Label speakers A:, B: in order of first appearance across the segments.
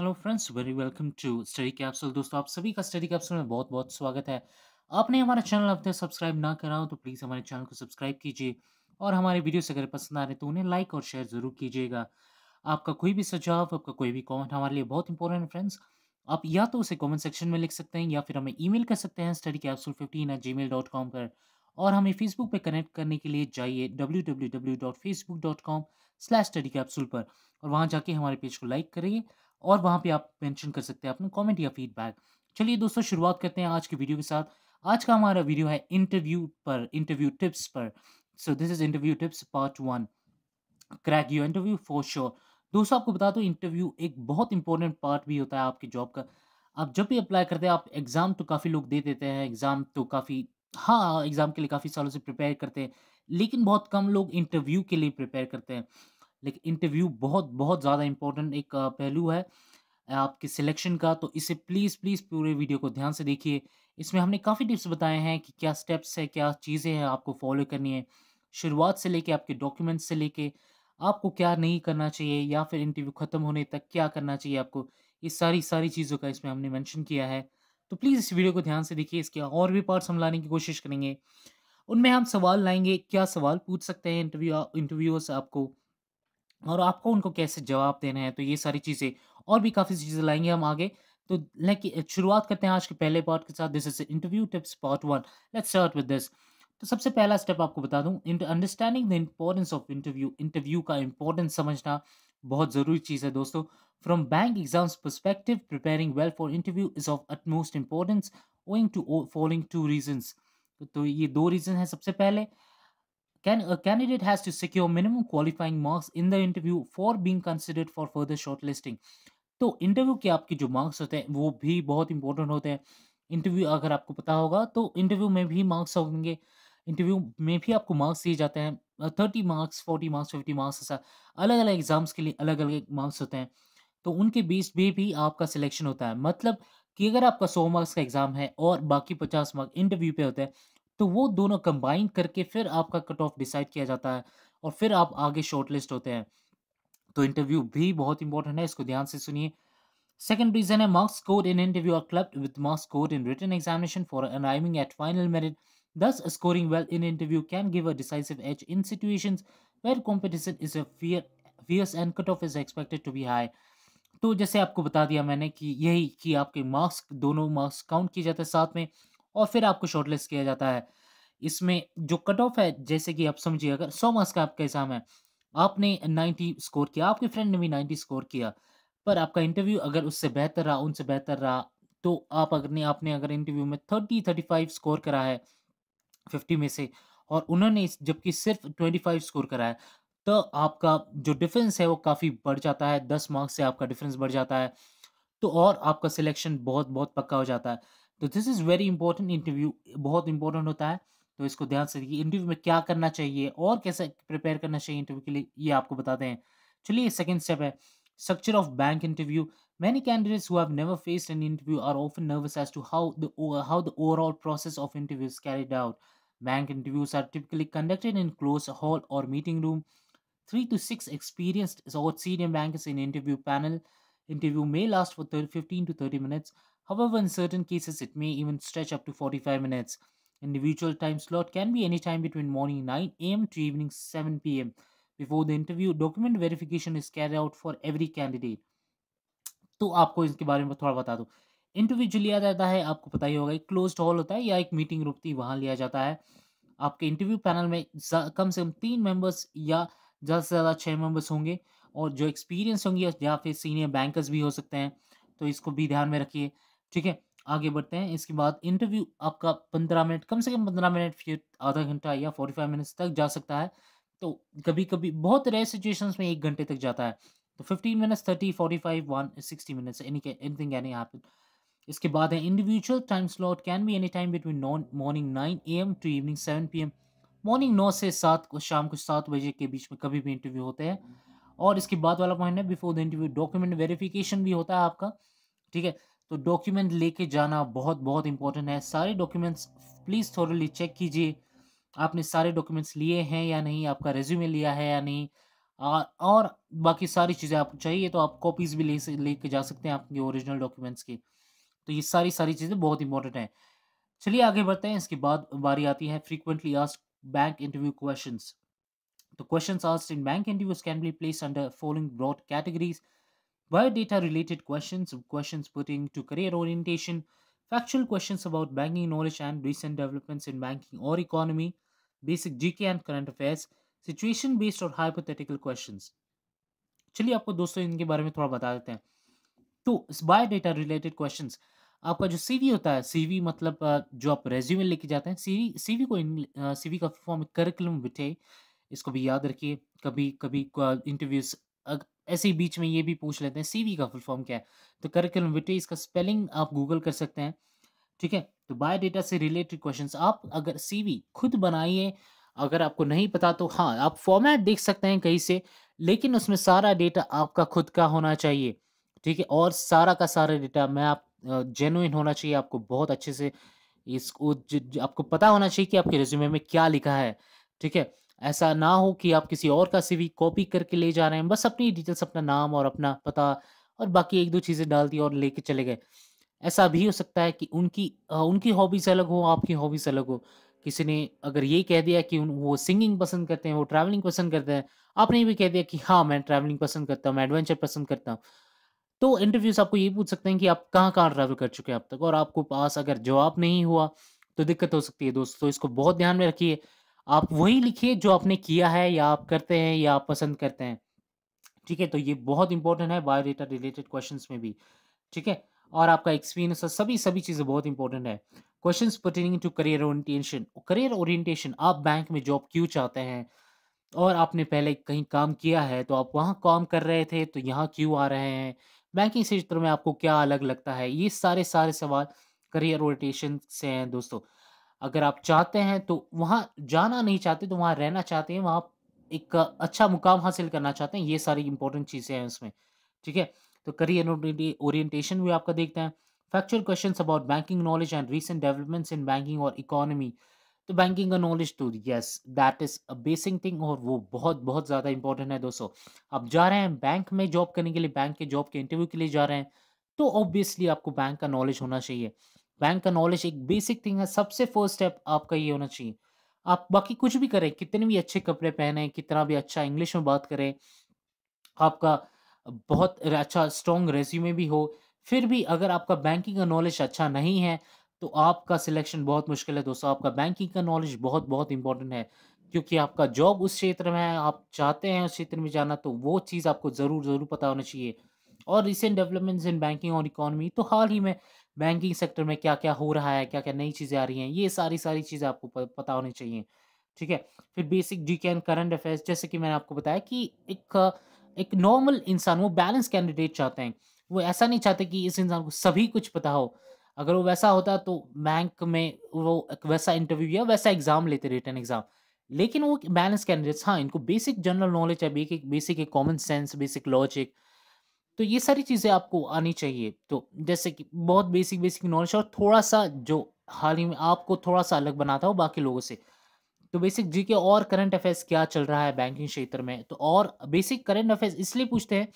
A: Hello friends, very welcome to study capsule. दोस्तों, आप सभी का स्टडी कैप्सूल में बहुत बहुत स्वागत है। आपने हमारा चैनल अब तक सब्सक्राइब ना करा हो तो प्लीज़ हमारे चैनल को सब्सक्राइब कीजिए और हमारे वीडियोस अगर पसंद आ रहे तो उन्हें लाइक और शेयर ज़रूर कीजिएगा। आपका कोई भी सुझाव, आपका कोई भी कमेंट हमारे लिए बहुत इंपॉर्टेंट है फ्रेंड्स। आप या तो उसे कमेंट सेक्शन में लिख सकते हैं या फिर हमें ईमेल कर सकते हैं studycapsule15@gmail.com पर। और हमें फेसबुक पे कनेक्ट करने के लिए जाइए www.facebook.com/studycapsule पर और वहाँ जाके हमारे पेज को लाइक करिए और वहाँ पे आप मेंशन कर सकते हैं अपना कमेंट या फीडबैक। चलिए दोस्तों, शुरुआत करते हैं आज की वीडियो के साथ। आज का हमारा वीडियो है इंटरव्यू टिप्स पर। So this is interview tips part 1। Crack your interview for sure. दोस्तों, आपको बता दूं, इंटरव्यू एक बहुत इंपॉर्टेंट पार्ट भी होता है आपकी जॉब का। आप जब भी अप्लाई करते हैं, आप एग्ज़ाम तो काफ़ी लोग दे देते हैं, एग्ज़ाम तो काफ़ी, हाँ, एग्ज़ाम के लिए काफ़ी सालों से प्रिपेयर करते हैं, लेकिन बहुत कम लोग इंटरव्यू के लिए प्रिपेयर करते हैं। लेकिन इंटरव्यू बहुत बहुत ज़्यादा इंपॉर्टेंट एक पहलू है आपके सिलेक्शन का। तो इसे प्लीज़ प्लीज़ पूरे वीडियो को ध्यान से देखिए। इसमें हमने काफ़ी टिप्स बताए हैं कि क्या स्टेप्स है, क्या चीज़ें हैं आपको फॉलो करनी है, शुरुआत से लेके आपके डॉक्यूमेंट्स से लेके आपको क्या नहीं करना चाहिए या फिर इंटरव्यू खत्म होने तक क्या करना चाहिए आपको। ये सारी सारी चीज़ों का इसमें हमने मेंशन किया है। तो प्लीज़ इस वीडियो को ध्यान से देखिए। इसके और भी पार्ट्स हम लाने की कोशिश करेंगे। उनमें हम सवाल लाएँगे, क्या सवाल पूछ सकते हैं इंटरव्यूअर्स आपको और आपको उनको कैसे जवाब देने हैं। तो ये सारी चीज़ें और भी काफ़ी चीज़ें लाएँगे हम आगे। तो शुरुआत करते हैं आज के पहले पार्ट के साथ। This is interview tips part 1। Let's start with this. तो सबसे पहला स्टेप आपको बता दूँ, understanding the importance of interview. Interview का इम्पोर्टेंस समझना बहुत ज़रूरी चीज़ है दोस्तों। From bank exams perspective, preparing well for interview is of utmost importance owing to following 2 reasons. तो ये 2 रीज़न हैं। सबसे पहले, can a candidate has to secure minimum qualifying marks in the interview for being considered for further shortlisting। तो interview के आपके जो marks होते हैं वो भी बहुत इंपॉर्टेंट होते हैं। इंटरव्यू अगर आपको पता होगा तो इंटरव्यू में भी मार्क्स होंगे। इंटरव्यू में भी आपको मार्क्स दिए जाते हैं, 30 मार्क्स, 40 मार्क्स, 50 मार्क्स, ऐसा अलग अलग एग्जाम्स के लिए अलग अलग मार्क्स होते हैं। तो उनके बेस पे भी आपका सिलेक्शन होता है। मतलब कि अगर आपका 100 मार्क्स का एग्ज़ाम है और बाकी 50 मार्क इंटरव्यू पे होते हैं, तो वो दोनों कंबाइन करके फिर आपका कट ऑफ डिसाइड किया जाता है और फिर आप आगे शॉर्टलिस्ट होते हैं। तो इंटरव्यू भी बहुत इंपॉर्टेंट है, इसको ध्यान से सुनिए। सेकंड रीज़न है, marks scored in interview are clubbed with marks scored in written examination for arriving at final merit. Thus, scoring well in interview can give a decisive edge in situations where competition is fierce and cutoff is expected to be high। तो जैसे आपको बता दिया मैंने कि यही कि आपके मार्क्स, दोनों मार्क्स काउंट किए जाते हैं साथ में और फिर आपको शॉर्टलिस्ट किया जाता है। इसमें जो कट ऑफ है, जैसे कि आप समझिए, अगर 100 मार्क्स का आपका एग्ज़ाम है, आपने 90 स्कोर किया, आपके फ्रेंड ने भी 90 स्कोर किया, पर आपका इंटरव्यू अगर उससे बेहतर रहा, उनसे बेहतर रहा, तो आप अगर ने आपने अगर इंटरव्यू में 30-35 स्कोर करा है 50 में से और उन्होंने जबकि सिर्फ़ 25 स्कोर करा है, तो आपका जो डिफ़रेंस है वो काफ़ी बढ़ जाता है, 10 मार्क्स से आपका डिफ़रेंस बढ़ जाता है, तो और आपका सिलेक्शन बहुत-बहुत पक्का हो जाता है। तो this is very important. Interview बहुत इंपॉर्टेंट होता है, तो इसको ध्यान से देखिए। इंटरव्यू में क्या करना चाहिए और कैसे प्रिपेयर करना चाहिए इंटरव्यू के लिए, ये आपको बताते हैं। चलिए, सेकंड स्टेप है structure of bank interview. Many candidates who have never faced an interview are often nervous as to how the overall process of interview is carried out. Bank interviews are typically conducted in closed hall or meeting room. 3 to 6 experienced or senior bankers in interview panel. Interview may last for 15 to 30 minutes. However, in certain cases, it may even stretch up to 45 minutes. Individual time slot can be any time between morning 9 a.m. to evening 7 p.m. Before the interview, document verification is carried out for every candidate। तो आपको इसके बारे में थोड़ा बता दूँ। Interview जो लिया जाता है, आपको पता ही होगा, एक क्लोज़्ड हॉल होता है या एक मीटिंग रूम थी, वहाँ लिया जाता है। आपके इंटरव्यू पैनल में कम से कम 3 मेंबर्स या ज़्यादा से ज़्यादा 6 मेंबर्स होंगे और जो एक्सपीरियंस होंगे या फिर सीनियर बैंकर्स भी हो सकते हैं, तो इसको भी ध्यान में रखिए, ठीक है? आगे बढ़ते हैं। इसके बाद इंटरव्यू आपका 15 मिनट, कम से कम 15 मिनट, फिर आधा घंटा या 45 मिनट्स तक जा सकता है। तो कभी-कभी बहुत रेयर सिचुएशंस में 1 घंटे तक जाता है। तो 15 minutes, 30, 45, 1 60 minutes, anything can happen. इसके बाद है individual time slot can be any time between morning 9 AM to evening 7 PM. Morning 9 से 7 को, शाम को 7 बजे के बीच में कभी भी इंटरव्यू होते हैं। और इसके बाद वाला पॉइंट है, before the interview document verification भी होता है आपका, ठीक है? तो डॉक्यूमेंट लेके जाना बहुत बहुत इंपॉर्टेंट है। सारे डॉक्यूमेंट्स प्लीज़ थॉरोली चेक कीजिए, आपने सारे डॉक्यूमेंट्स लिए हैं या नहीं, आपका रिज्यूमे लिया है या नहीं, और बाकी सारी चीज़ें आपको चाहिए तो आप कॉपीज़ भी लेके जा सकते हैं आपके ओरिजिनल डॉक्यूमेंट्स की। तो ये सारी चीज़ें बहुत इंपॉर्टेंट हैं। चलिए आगे बढ़ते हैं, इसके बाद बारी आती है frequently asked bank interview questions. The questions asked in bank interviews can be placed under following broad categories: biodata related questions, questions pertaining to career orientation, factual questions about banking knowledge and recent developments in banking or economy, basic GK and current affairs, situation based or hypothetical questions. चलिए आपको दोस्तों इनके बारे में थोड़ा बता देते हैं। तो बायोडेटा रिलेटेड क्वेश्चंस, आपका जो सीवी होता है, सीवी मतलब जो आप रेज्यूमे लेके जाते हैं, सीवी सीवी को सीवी का फॉर्म करिकुलम विटे, इसको भी याद रखिए। कभी कभी इंटरव्यूज ऐसे ही बीच में ये भी पूछ लेते हैं सीवी का फुल फॉर्म क्या है। तो करिकुलम विटे इसका स्पेलिंग आप गूगल कर सकते हैं। ठीक है, तो बायोडेटा से रिलेटेड क्वेश्चंस आप अगर सीवी खुद बनाइए, अगर आपको नहीं पता तो हाँ आप फॉर्मेट देख सकते हैं कहीं से, लेकिन उसमें सारा डेटा आपका खुद का होना चाहिए। ठीक है, और सारा का सारा डेटा मैं आप जेन्युइन होना चाहिए, आपको बहुत अच्छे से इसको आपको पता होना चाहिए कि आपके रिज्यूमे में क्या लिखा है। ठीक है, ऐसा ना हो कि आप किसी और का सीवी कॉपी करके ले जा रहे हैं, बस अपनी डिटेल्स, अपना नाम और अपना पता और बाकी एक दो चीज़ें डाल दी और लेके चले गए। ऐसा भी हो सकता है कि उनकी हॉबीज़ अलग हो, आपकी हॉबीज़ अलग हो। किसी ने अगर ये कह दिया कि वो सिंगिंग पसंद करते हैं, वो ट्रैवलिंग पसंद करते हैं, आपने भी कह दिया कि हाँ, मैं ट्रैवलिंग पसंद करता हूँ, मैं एडवेंचर पसंद करता हूँ। तो इंटरव्यूज़ आपको ये पूछ सकते हैं कि आप कहाँ-कहाँ ट्रैवल कर चुके हैं अब तक, और आपको पास अगर जवाब नहीं हुआ, तो दिक्कत हो सकती है दोस्त। तो इसको बहुत ध्यान में रखिए। आप वही लिखिए जो आपने किया है या आप करते हैं या आप पसंद करते हैं। ठीक है? तो ये बहुत इंपॉर्टेंट है बायोडेटा रिलेटेड क्वेश्चंस में भी। ठीक है? और आपका एक्सपीरियंस, सभी चीज़ें बहुत इंपॉर्टेंट है। Questions pertaining to career orientation, आप बैंक में जॉब क्यों चाहते हैं? और आपने पहले कहीं काम किया है, तो आप वहाँ काम कर रहे थे, तो यहाँ क्यों आ रहे हैं? बैंकिंग क्षेत्र में आपको क्या अलग लगता है? ये सारे सवाल करियर ओरिएंटेशन से हैं दोस्तों। अगर आप चाहते हैं तो वहाँ जाना नहीं चाहते, तो वहाँ रहना चाहते हैं, वहाँ एक अच्छा मुकाम हासिल करना चाहते हैं, ये सारी इंपॉर्टेंट चीज़ें हैं उसमें। ठीक है? तो करियर ओरिएंटेशन भी आपका देखते हैं। Factual questions about banking knowledge and recent developments in banking और इकोनॉमी। तो बैंकिंग का नॉलेज तो yes that is a basic thing, और वो बहुत ज़्यादा इंपॉर्टेंट है दोस्तों। आप जा रहे हैं बैंक में जॉब करने के लिए, बैंक के जॉब के इंटरव्यू के लिए जा रहे हैं, तो ऑब्वियसली आपको बैंक का नॉलेज होना चाहिए। बैंक का नॉलेज एक बेसिक थिंग है, सबसे फर्स्ट स्टेप आपका ये होना चाहिए। आप बाकी कुछ भी करें, कितने भी अच्छे कपड़े पहने, कितना भी अच्छा इंग्लिश में बात करें, आपका बहुत अच्छा स्ट्रॉन्ग रेज़्यूमे भी हो, फिर भी अगर आपका बैंकिंग का नॉलेज अच्छा नहीं है, तो आपका सिलेक्शन बहुत मुश्किल है दोस्तों। आपका बैंकिंग का नॉलेज बहुत इम्पोर्टेंट है, क्योंकि आपका जॉब उस क्षेत्र में है, आप चाहते हैं उस क्षेत्र में जाना, तो वो चीज़ आपको ज़रूर पता होना चाहिए। और रिसेंट डेवलपमेंट्स इन बैंकिंग और इकोनॉमी, तो हाल ही में बैंकिंग सेक्टर में क्या-क्या हो रहा है, क्या-क्या नई चीज़ें आ रही हैं, ये सारी चीज़ें आपको पता होनी चाहिए। ठीक है? फिर basic GK and current affairs, जैसे कि मैंने आपको बताया कि एक नॉर्मल इंसान, वो बैलेंस कैंडिडेट चाहते हैं। वो ऐसा नहीं चाहते कि इस इंसान को सभी कुछ पता हो। अगर वो वैसा होता तो बैंक में वो एक वैसा इंटरव्यू या वैसा एग्ज़ाम लेते, रिटन एग्ज़ाम। लेकिन वो बैलेंस कैंडिडेट्स, हाँ, इनको बेसिक जनरल नॉलेज है, basic common sense, basic logic, तो ये सारी चीज़ें आपको आनी चाहिए। तो जैसे कि बहुत बेसिक नॉलेज, और थोड़ा-सा जो हाल ही में आपको थोड़ा-सा अलग बनाता हो बाकी लोगों से। तो बेसिक जीके और करंट अफेयर्स क्या चल रहा है बैंकिंग क्षेत्र में, तो और बेसिक करंट अफेयर्स इसलिए पूछते हैं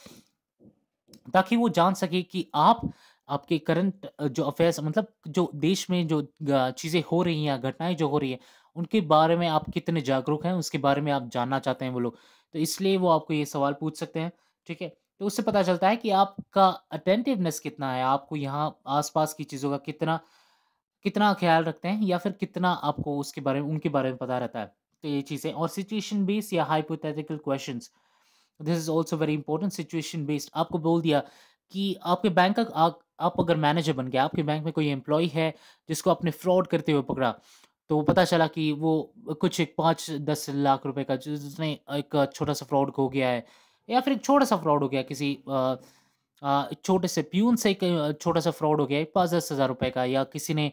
A: ताकि वो जान सके कि आप आपके करंट जो अफेयर्स, मतलब जो देश में जो चीज़ें हो रही हैं या घटनाएँ जो हो रही हैं, उनके बारे में आप कितने जागरूक हैं, उसके बारे में आप जानना चाहते हैं वो लोग। तो इसलिए वो आपको ये सवाल पूछ सकते हैं, ठीक है? तो उससे पता चलता है कि आपका अटेंटिवनेस कितना है, आपको यहाँ आस-पास की चीज़ों का कितना कितना ख़्याल रखते हैं, या फिर कितना आपको उसके बारे में, उनके बारे में पता रहता है। तो ये चीज़ें, और सिचुएशन बेस्ड या hypothetical questions, this is also very important. Situation based आपको बोल दिया कि आपके बैंक का आप अगर मैनेजर बन गए, आपके बैंक में कोई एम्प्लॉयी है जिसको आपने फ्रॉड करते हुए पकड़ा, तो पता चला कि वो कुछ 5-10 लाख रुपए का जिसने एक छोटा-सा फ्रॉड हो गया है, या फिर एक छोटा-सा फ्रॉड हो गया किसी एक छोटे से प्यून से, एक छोटा-सा फ्रॉड हो गया है 5-10 हज़ार रुपए का, या किसी ने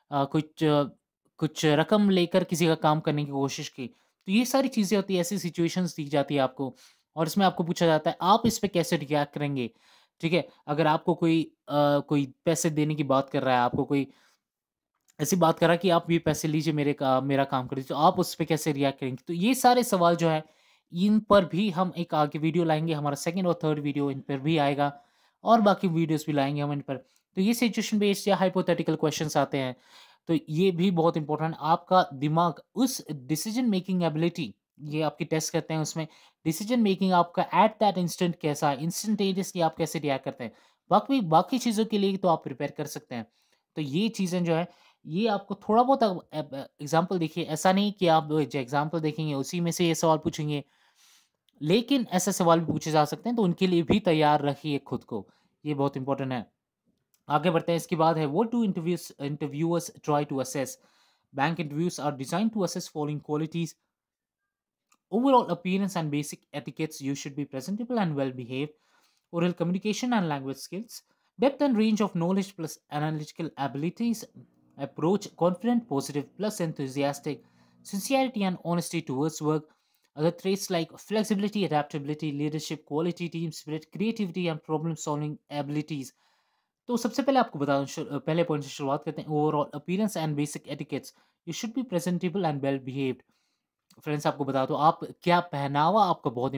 A: कुछ रकम लेकर किसी का काम करने की कोशिश की। तो ये सारी चीज़ें होती हैं, ऐसी सिचुएशंस दी जाती है आपको, और इसमें आपको पूछा जाता है आप इस पे कैसे रिएक्ट करेंगे, ठीक है? अगर आपको कोई पैसे देने की बात कर रहा है, आपको कोई ऐसी बात कर रहा है कि आप ये पैसे लीजिए, मेरा काम कर दीजिए, तो आप उस पे कैसे रिएक्ट करेंगे? तो ये सारे सवाल जो है, इन पर भी हम एक आगे वीडियो लाएँगे, हमारा सेकंड और थर्ड वीडियो इन पर भी आएगा और बाकी वीडियोज़ भी लाएँगे हम इन पर। तो ये सिचुएशन बेस्ड या हाइपोथेटिकल क्वेश्चन्स आते हैं, तो ये भी बहुत इम्पोर्टेंट आपका दिमाग उस डिसीजन मेकिंग एबिलिटी ये आपकी टेस्ट करते हैं उसमें डिसीजन मेकिंग आपका एट दैट इंस्टेंट कैसा है, इंस्टेंटेनियसली आप कैसे रिएक्ट करते हैं। बाकी बाकी चीज़ों के लिए तो आप प्रिपेयर कर सकते हैं। तो ये चीज़ें जो है, ये आपको थोड़ा बहुत एग्ज़ाम्पल देखिए, ऐसा नहीं कि आप जो एग्ज़ाम्पल देखेंगे उसी में से ये सवाल पूछेंगे, लेकिन ऐसे सवाल भी पूछे जा सकते हैं, तो उनके लिए भी तैयार रखिए खुद को। ये बहुत इम्पोर्टेंट है। आगे बढ़ते हैं, इसके बाद है what do interviewers try to assess? Bank interviews are design to assess following qualities: overall appearance and basic etiquettes. You should be presentable and well behaved. Oral communication and language skills, depth and range of knowledge plus analytical abilities, approach confident, positive plus enthusiastic, sincerity and honesty towards work. Other traits like flexibility, adaptability, leadership quality, team spirit, creativity and problem solving abilities. तो सबसे पहले आपको बता दूं, पहले point से शुरुआत करते हैं। Overall appearance and basic etiquettes, you should be presentable and well behaved. Friends आपको बता दो, आप क्या पहनावा आपका बहुत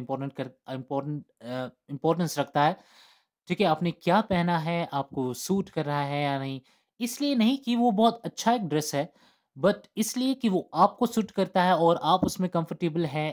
A: इंपॉर्टेंस रखता है। ठीक है, आपने क्या पहना है, आपको सूट कर रहा है या नहीं। इसलिए नहीं कि वो बहुत अच्छा एक ड्रेस है, बट इसलिए कि वो आपको सूट करता है और आप उसमें कंफर्टेबल है,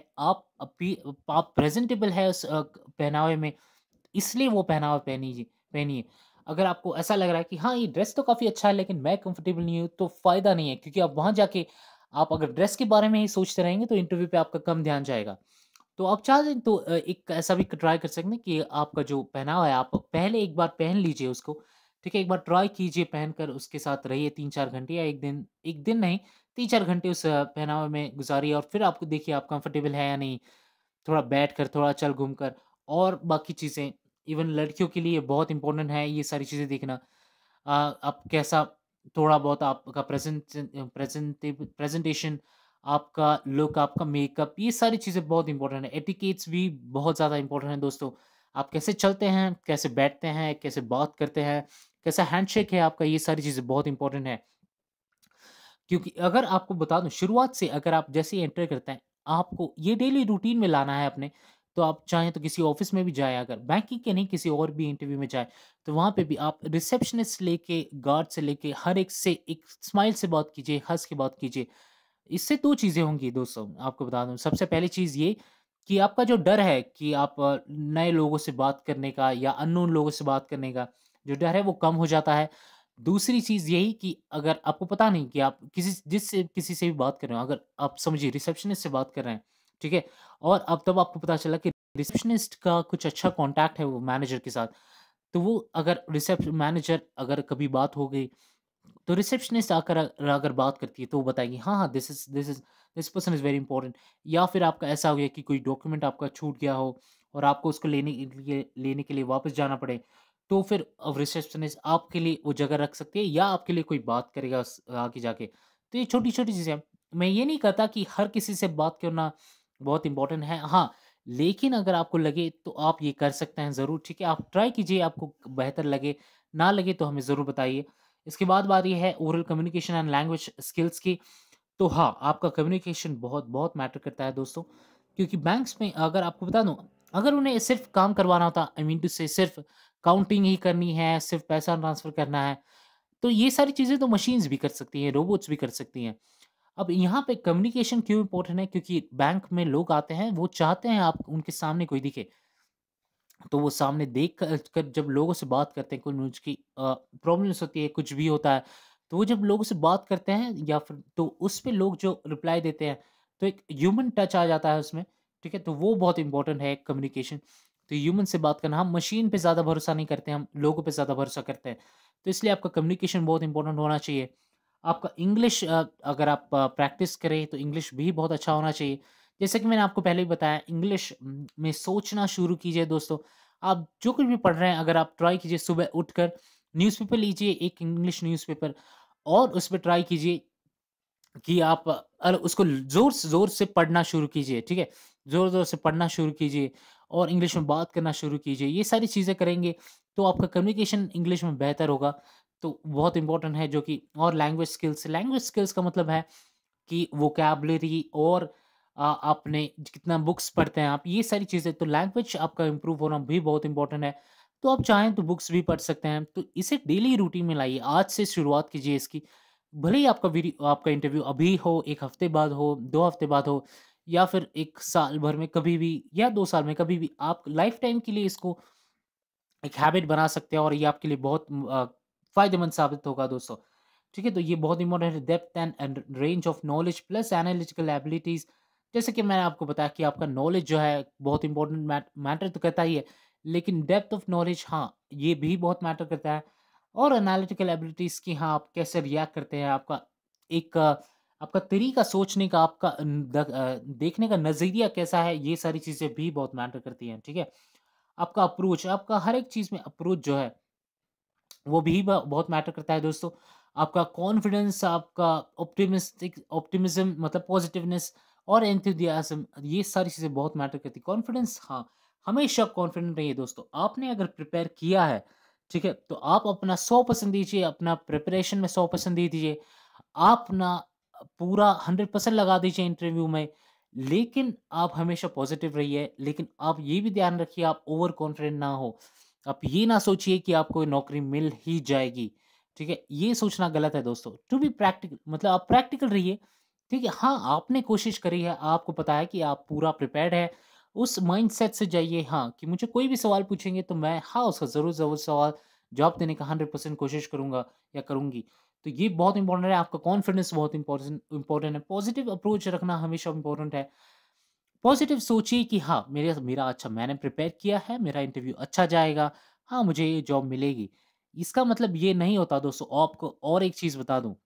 A: आप प्रेजेंटेबल है उस पहनावे में, इसलिए वो पहनावा पहनिए। अगर आपको ऐसा लग रहा है कि हाँ, ये ड्रेस तो काफ़ी अच्छा है लेकिन मैं कंफर्टेबल नहीं हूँ, तो फ़ायदा नहीं है, क्योंकि आप वहाँ जाके आप अगर ड्रेस के बारे में ही सोचते रहेंगे तो इंटरव्यू पे आपका कम ध्यान जाएगा। तो आप चाहें तो एक ऐसा भी ट्राई कर सकते हैं कि आपका जो पहनावा है, आप पहले एक बार पहन लीजिए उसको, ठीक है? एक बार ट्राई कीजिए, पहनकर उसके साथ रहिए 3-4 घंटे या 1 दिन नहीं, 3-4 घंटे उस पहनावे में गुज़ारिए और फिर आपको देखिए आप कंफर्टेबल है या नहीं। थोड़ा बैठकर, थोड़ा चल घूम कर और बाकी चीज़ें, इवन लड़कियों के लिए बहुत इम्पोर्टेंट है ये सारी चीज़ें देखना। आप कैसा, थोड़ा बहुत आपका प्रेज़ेंटेशन, आपका लुक, आपका मेकअप, ये सारी चीज़ें बहुत इम्पोर्टेंट है। एटिकेट्स भी बहुत ज़्यादा इम्पोर्टेंट है दोस्तों। आप कैसे चलते हैं, कैसे बैठते हैं, कैसे बात करते हैं, कैसा हैंडशेक है आपका, ये सारी चीज़ें बहुत इम्पोर्टेंट है। क्योंकि अगर आपको बता दूँ, शुरुआत से अगर आप जैसे ही एंटर करते हैं, आपको ये डेली रूटीन में लाना है अपने, तो आप चाहें तो किसी ऑफ़िस में भी जाएँ, अगर बैंकिंग के नहीं किसी और भी इंटरव्यू में जाएँ, तो वहाँ पे भी आप रिसेप्शनिस्ट से लेके, गार्ड से लेके हर एक से एक स्माइल से बात कीजिए, हँस के बात कीजिए। इससे 2 चीज़ें होंगी दोस्तों, आपको बता दूँ। सबसे पहली चीज़ ये कि आपका जो डर है कि आप नए लोगों से बात करने का या अननोन लोगों से बात करने का जो डर है, वो कम हो जाता है। दूसरी चीज़ यही कि अगर आपको पता नहीं कि आप किसी से भी बात कर रहे हो, अगर आप समझिए रिसेप्शनिस्ट से बात कर रहे हैं, ठीक है? और अब तब आपको पता चला कि रिसेप्शनिस्ट का कुछ अच्छा कॉन्टैक्ट है वो मैनेजर के साथ, तो वो अगर मैनेजर अगर कभी बात हो गई, तो रिसेप्शनिस्ट आकर अगर बात करती है तो वो बताएगी हाँ, हाँ, this person is very important. या फिर आपका ऐसा हो गया कि कोई डॉक्यूमेंट आपका छूट गया हो और आपको उसको लेने के लिए वापस जाना पड़े, तो फिर अब रिसेप्शनिस्ट आपके लिए वो जगह रख सकती है या आपके लिए कोई बात करेगा आगे जाके। तो ये छोटी-छोटी चीज़ें हैं। मैं ये नहीं कहता कि हर किसी से बात करना बहुत इंपॉर्टेंट है। हाँ, लेकिन अगर आपको लगे तो आप ये कर सकते हैं ज़रूर, ठीक है? आप ट्राई कीजिए, आपको बेहतर लगे, ना लगे तो हमें ज़रूर बताइए। इसके बाद बारी है oral communication and language skills की। तो हाँ, आपका कम्युनिकेशन बहुत-बहुत मैटर करता है दोस्तों, क्योंकि बैंक्स में अगर आपको बता दूँ, अगर उन्हें सिर्फ़ काम करवाना होता, आई मीन टू से सिर्फ़ काउंटिंग ही करनी है, सिर्फ़ पैसा ट्रांसफ़र करना है, तो ये सारी चीज़ें तो मशीन्स भी कर सकती हैं, रोबोट्स भी कर सकती हैं। अब यहाँ पे कम्युनिकेशन क्यों इम्पोर्टेंट है? क्योंकि बैंक में लोग आते हैं, वो चाहते हैं आप उनके सामने कोई दिखे। तो वो सामने देख कर जब लोगों से बात करते हैं, कोई उनकी प्रॉब्लम्स होती है, कुछ भी होता है, तो वो जब लोगों से बात करते हैं या फिर तो उस पे लोग जो रिप्लाई देते हैं, तो एक ह्यूमन टच आ जाता है उसमें, ठीक है? तो वो बहुत इंपॉर्टेंट है कम्युनिकेशन। तो ह्यूमन से बात करना, हम मशीन पे ज़्यादा भरोसा नहीं करते, हम लोगों पे ज़्यादा भरोसा करते हैं। तो इसलिए आपका कम्युनिकेशन बहुत इंपॉर्टेंट होना चाहिए। आपका इंग्लिश अगर आप प्रैक्टिस करें तो इंग्लिश भी बहुत अच्छा होना चाहिए। जैसे कि मैंने आपको पहले भी बताया, इंग्लिश में सोचना शुरू कीजिए दोस्तों। आप जो कुछ भी पढ़ रहे हैं, अगर आप ट्राई कीजिए सुबह उठकर न्यूज़पेपर लीजिए, एक इंग्लिश न्यूज़पेपर, और उसपे ट्राई कीजिए कि आप उसको ज़ोर से पढ़ना शुरू कीजिए, ठीक है? ज़ोर-ज़ोर से पढ़ना शुरू कीजिए और इंग्लिश में बात करना शुरू कीजिए। ये सारी चीज़ें करेंगे तो आपका कम्युनिकेशन इंग्लिश में बेहतर होगा। तो बहुत इम्पोर्टेंट है, जो कि और लैंग्वेज स्किल्स का मतलब है कि वोकैब्युलरी और आपने कितना बुक्स पढ़ते हैं आप, ये सारी चीज़ें। तो लैंग्वेज आपका इम्प्रूव होना भी बहुत इम्पोर्टेंट है। तो आप चाहें तो बुक्स भी पढ़ सकते हैं। तो इसे डेली रूटीन में लाइए, आज से शुरुआत कीजिए इसकी। भले ही आपका इंटरव्यू अभी हो, 1 हफ्ते बाद हो, 2 हफ्ते बाद हो या फिर 1 साल भर में कभी भी या 2 साल में कभी भी, आप लाइफ़ टाइम के लिए इसको एक हैबिट बना सकते हैं और ये आपके लिए बहुत फ़ायदेमंद साबित होगा दोस्तों। ठीक है? तो ये बहुत इम्पोर्टेंट है, depth and range of knowledge plus analytical abilities. जैसे कि मैंने आपको बताया कि आपका नॉलेज जो है बहुत इम्पोर्टेंट मैटर तो करता ही है, लेकिन डेप्थ ऑफ नॉलेज हाँ, ये भी बहुत मैटर करता है। और एनालिटिकल एबिलिटीज़ कि हाँ, आप कैसे रिएक्ट करते हैं, आपका एक आपका तरीका सोचने का, आपका देखने का नज़रिया कैसा है, ये सारी चीज़ें भी बहुत मैटर करती हैं। ठीक है? आपका अप्रोच, आपका हर एक चीज़ में अप्रोच जो है, वो भी बहुत मैटर करता है दोस्तों। आपका कॉन्फिडेंस, आपका ऑप्टिमिज़्म मतलब पॉज़िटिवनेस और एंथुसियाज़्म, ये सारी चीज़ें बहुत मैटर करती हैं। कॉन्फिडेंस हाँ, हमेशा कॉन्फिडेंट रहिए दोस्तों। आपने अगर प्रिपेयर किया है, ठीक है? तो आप अपना 100% दीजिए, अपना प्रिपरेशन में 100% दे दीजिए। आप ना पूरा 100% लगा दीजिए इंटरव्यू में, लेकिन आप हमेशा पॉज़िटिव रहिए। लेकिन आप ये भी ध्यान रखिए, आप ओवर कॉन्फिडेंट ना हो। आप ये ना सोचिए कि आपको नौकरी मिल ही जाएगी, ठीक है? ये सोचना गलत है दोस्तों। टू बी प्रैक्टिकल मतलब आप प्रैक्टिकल रहिए, ठीक है? हाँ, आपने कोशिश करी है, आपको पता है कि आप पूरा प्रिपेयर्ड है, उस माइंडसेट से जाइए हाँ, कि मुझे कोई भी सवाल पूछेंगे तो मैं हाँ, उसका ज़रूर-ज़रूर सवाल जवाब देने का 100% कोशिश करूँगा या करूँगी। तो ये बहुत इम्पोर्टेंट है, आपका कॉन्फिडेंस बहुत इम्पोर्टेंट है, पॉजिटिव अप्रोच रखना हमेशा इम्पोर्टेंट है। पॉजिटिव सोचिए कि हाँ, मेरा मेरा अच्छा मैंने प्रिपेयर किया है, मेरा इंटरव्यू अच्छा जाएगा, हाँ, मुझे ये जॉब मिलेगी। इसका मतलब ये नहीं होता दोस्तों। आपको और एक चीज़ बता दूँ,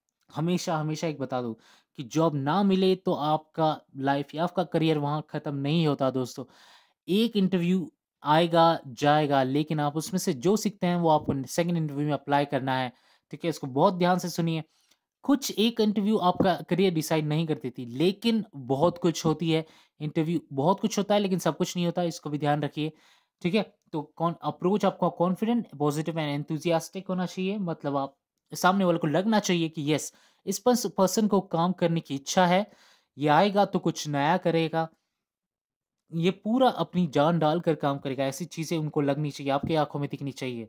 A: हमेशा एक बता दूँ कि जॉब ना मिले तो आपका लाइफ़ या आपका करियर वहाँ ख़त्म नहीं होता दोस्तों। एक इंटरव्यू आएगा, जाएगा, लेकिन आप उसमें से जो सीखते हैं वो आपको सेकंड इंटरव्यू में अप्लाई करना है, ठीक है? इसको बहुत ध्यान से सुनिए। कुछ एक इंटरव्यू आपका करियर डिसाइड नहीं कर देती, लेकिन बहुत कुछ होती है। इंटरव्यू बहुत कुछ होता है, लेकिन सब कुछ नहीं होता, इसको भी ध्यान रखिए, ठीक है? तो कौन अप्रोच आपका कॉन्फिडेंट, पॉजिटिव एंड एंथुसियास्टिक होना चाहिए। मतलब आप सामने वाले को लगना चाहिए कि यस, इस पर्सन को काम करने की इच्छा है, ये आएगा तो कुछ नया करेगा, ये पूरा अपनी जान डालकर काम करेगा। ऐसी चीज़ें उनको लगनी चाहिए, आपकी आँखों में दिखनी चाहिए।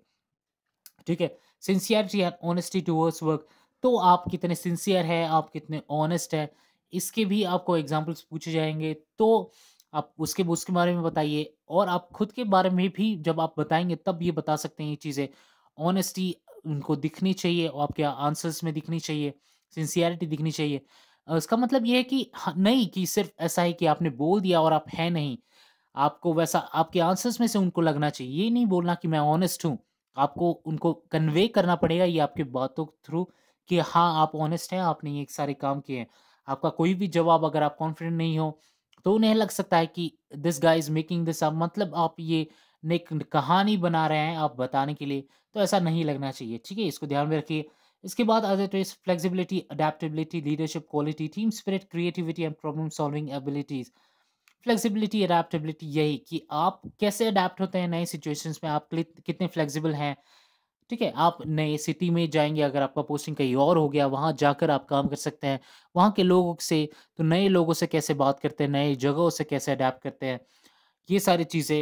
A: ठीक है? Sincerity and honesty towards work, तो आप कितने सिंसियर हैं, आप कितने ऑनेस्ट हैं, इसके भी आपको एग्ज़ाम्पल्स पूछे जाएँगे, तो आप उसके उसके बारे में बताइए। और आप खुद के बारे में भी जब आप बताएँगे तब ये बता सकते हैं ये चीज़ें। ऑनेस्टी उनको दिखनी चाहिए और आपके आंसर्स में दिखनी चाहिए, सिंसियरिटी दिखनी चाहिए। इसका मतलब ये है कि नहीं कि सिर्फ़ ऐसा है कि आपने बोल दिया और आप हैं नहीं। आपको वैसा आपके आंसर्स में से उनको लगना चाहिए। ये नहीं बोलना कि मैं ऑनेस्ट हूँ। आपको उनको कन्वे करना पड़ेगा ये आपकी बातों के थ्रू कि हाँ, आप ऑनेस्ट हैं, आपने ये सारे काम किए हैं। आपका कोई भी जवाब अगर आप कॉन्फिडेंट नहीं हो, तो उन्हें लग सकता है कि this guy is making this up, मतलब आप ये एक कहानी बना रहे हैं आप बताने के लिए, तो ऐसा नहीं लगना चाहिए, ठीक है? इसको ध्यान में रखिए। इसके बाद other test flexibility, adaptability, leadership quality, team spirit, creativity and problem solving abilities. Flexibility, adaptability यही कि आप कैसे अडैप्ट होते हैं नए सिचुएशंस में, आप कितने फ्लेक्सिबल हैं, ठीक है? आप नए सिटी में जाएँगे, अगर आपका पोस्टिंग कहीं और हो गया, वहाँ जाकर आप काम कर सकते हैं। वहाँ के लोगों से तो नए लोगों से कैसे बात करते हैं, नई जगहों से कैसे अडैप्ट करते हैं, ये सारी चीज़ें।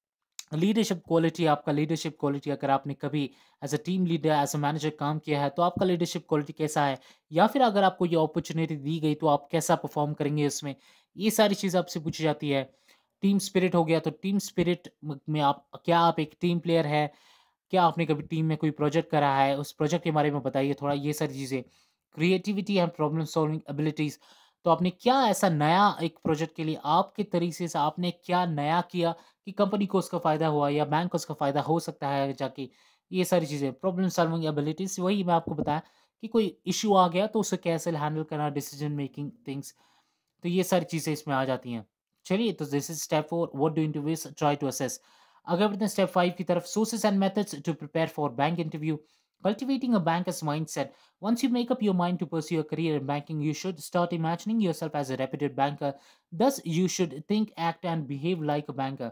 A: लीडरशिप क्वालिटी, आपका लीडरशिप क्वालिटी अगर आपने कभी as a team leader, as a manager काम किया है, तो आपका लीडरशिप क्वालिटी कैसा है? या फिर अगर आपको ये अपॉर्च्युनिटी दी गई, तो आप कैसा परफ़ॉर्म करेंगे उसमें? ये सारी चीज़ें आपसे पूछी जाती है। टीम स्पिरिट हो गया, तो टीम स्पिरिट में आप क्या आप एक टीम प्लेयर हैं? क्या आपने कभी टीम में कोई प्रोजेक्ट करा है? उस प्रोजेक्ट के बारे में बताइए थोड़ा, ये सारी चीज़ें। Creativity and problem solving abilities, तो आपने क्या ऐसा नया एक प्रोजेक्ट के लिए आपके तरीके से आपने क्या नया किया कि कंपनी को उसका फ़ायदा हुआ या बैंक को उसका फ़ायदा हो सकता है आगे जाके? ये सारी चीज़ें, प्रॉब्लम सॉल्विंग एबिलिटीज़, वही मैं आपको बताया कि कोई इश्यू आ गया तो उसे कैसे हैंडल करना, डिसीजन मेकिंग थिंग्स, तो ये सारी चीज़ें इसमें आ जाती हैं। चलिए, तो this is step 4, what do interviewers try to assess. आगे बढ़ते हैं स्टेप 5 की तरफ, sources and methods to prepare for bank interview. Cultivating a banker's mindset. Once you make up your mind to pursue a career in banking, you should start imagining yourself as a reputed banker. Thus, you should think, act, and behave like a banker.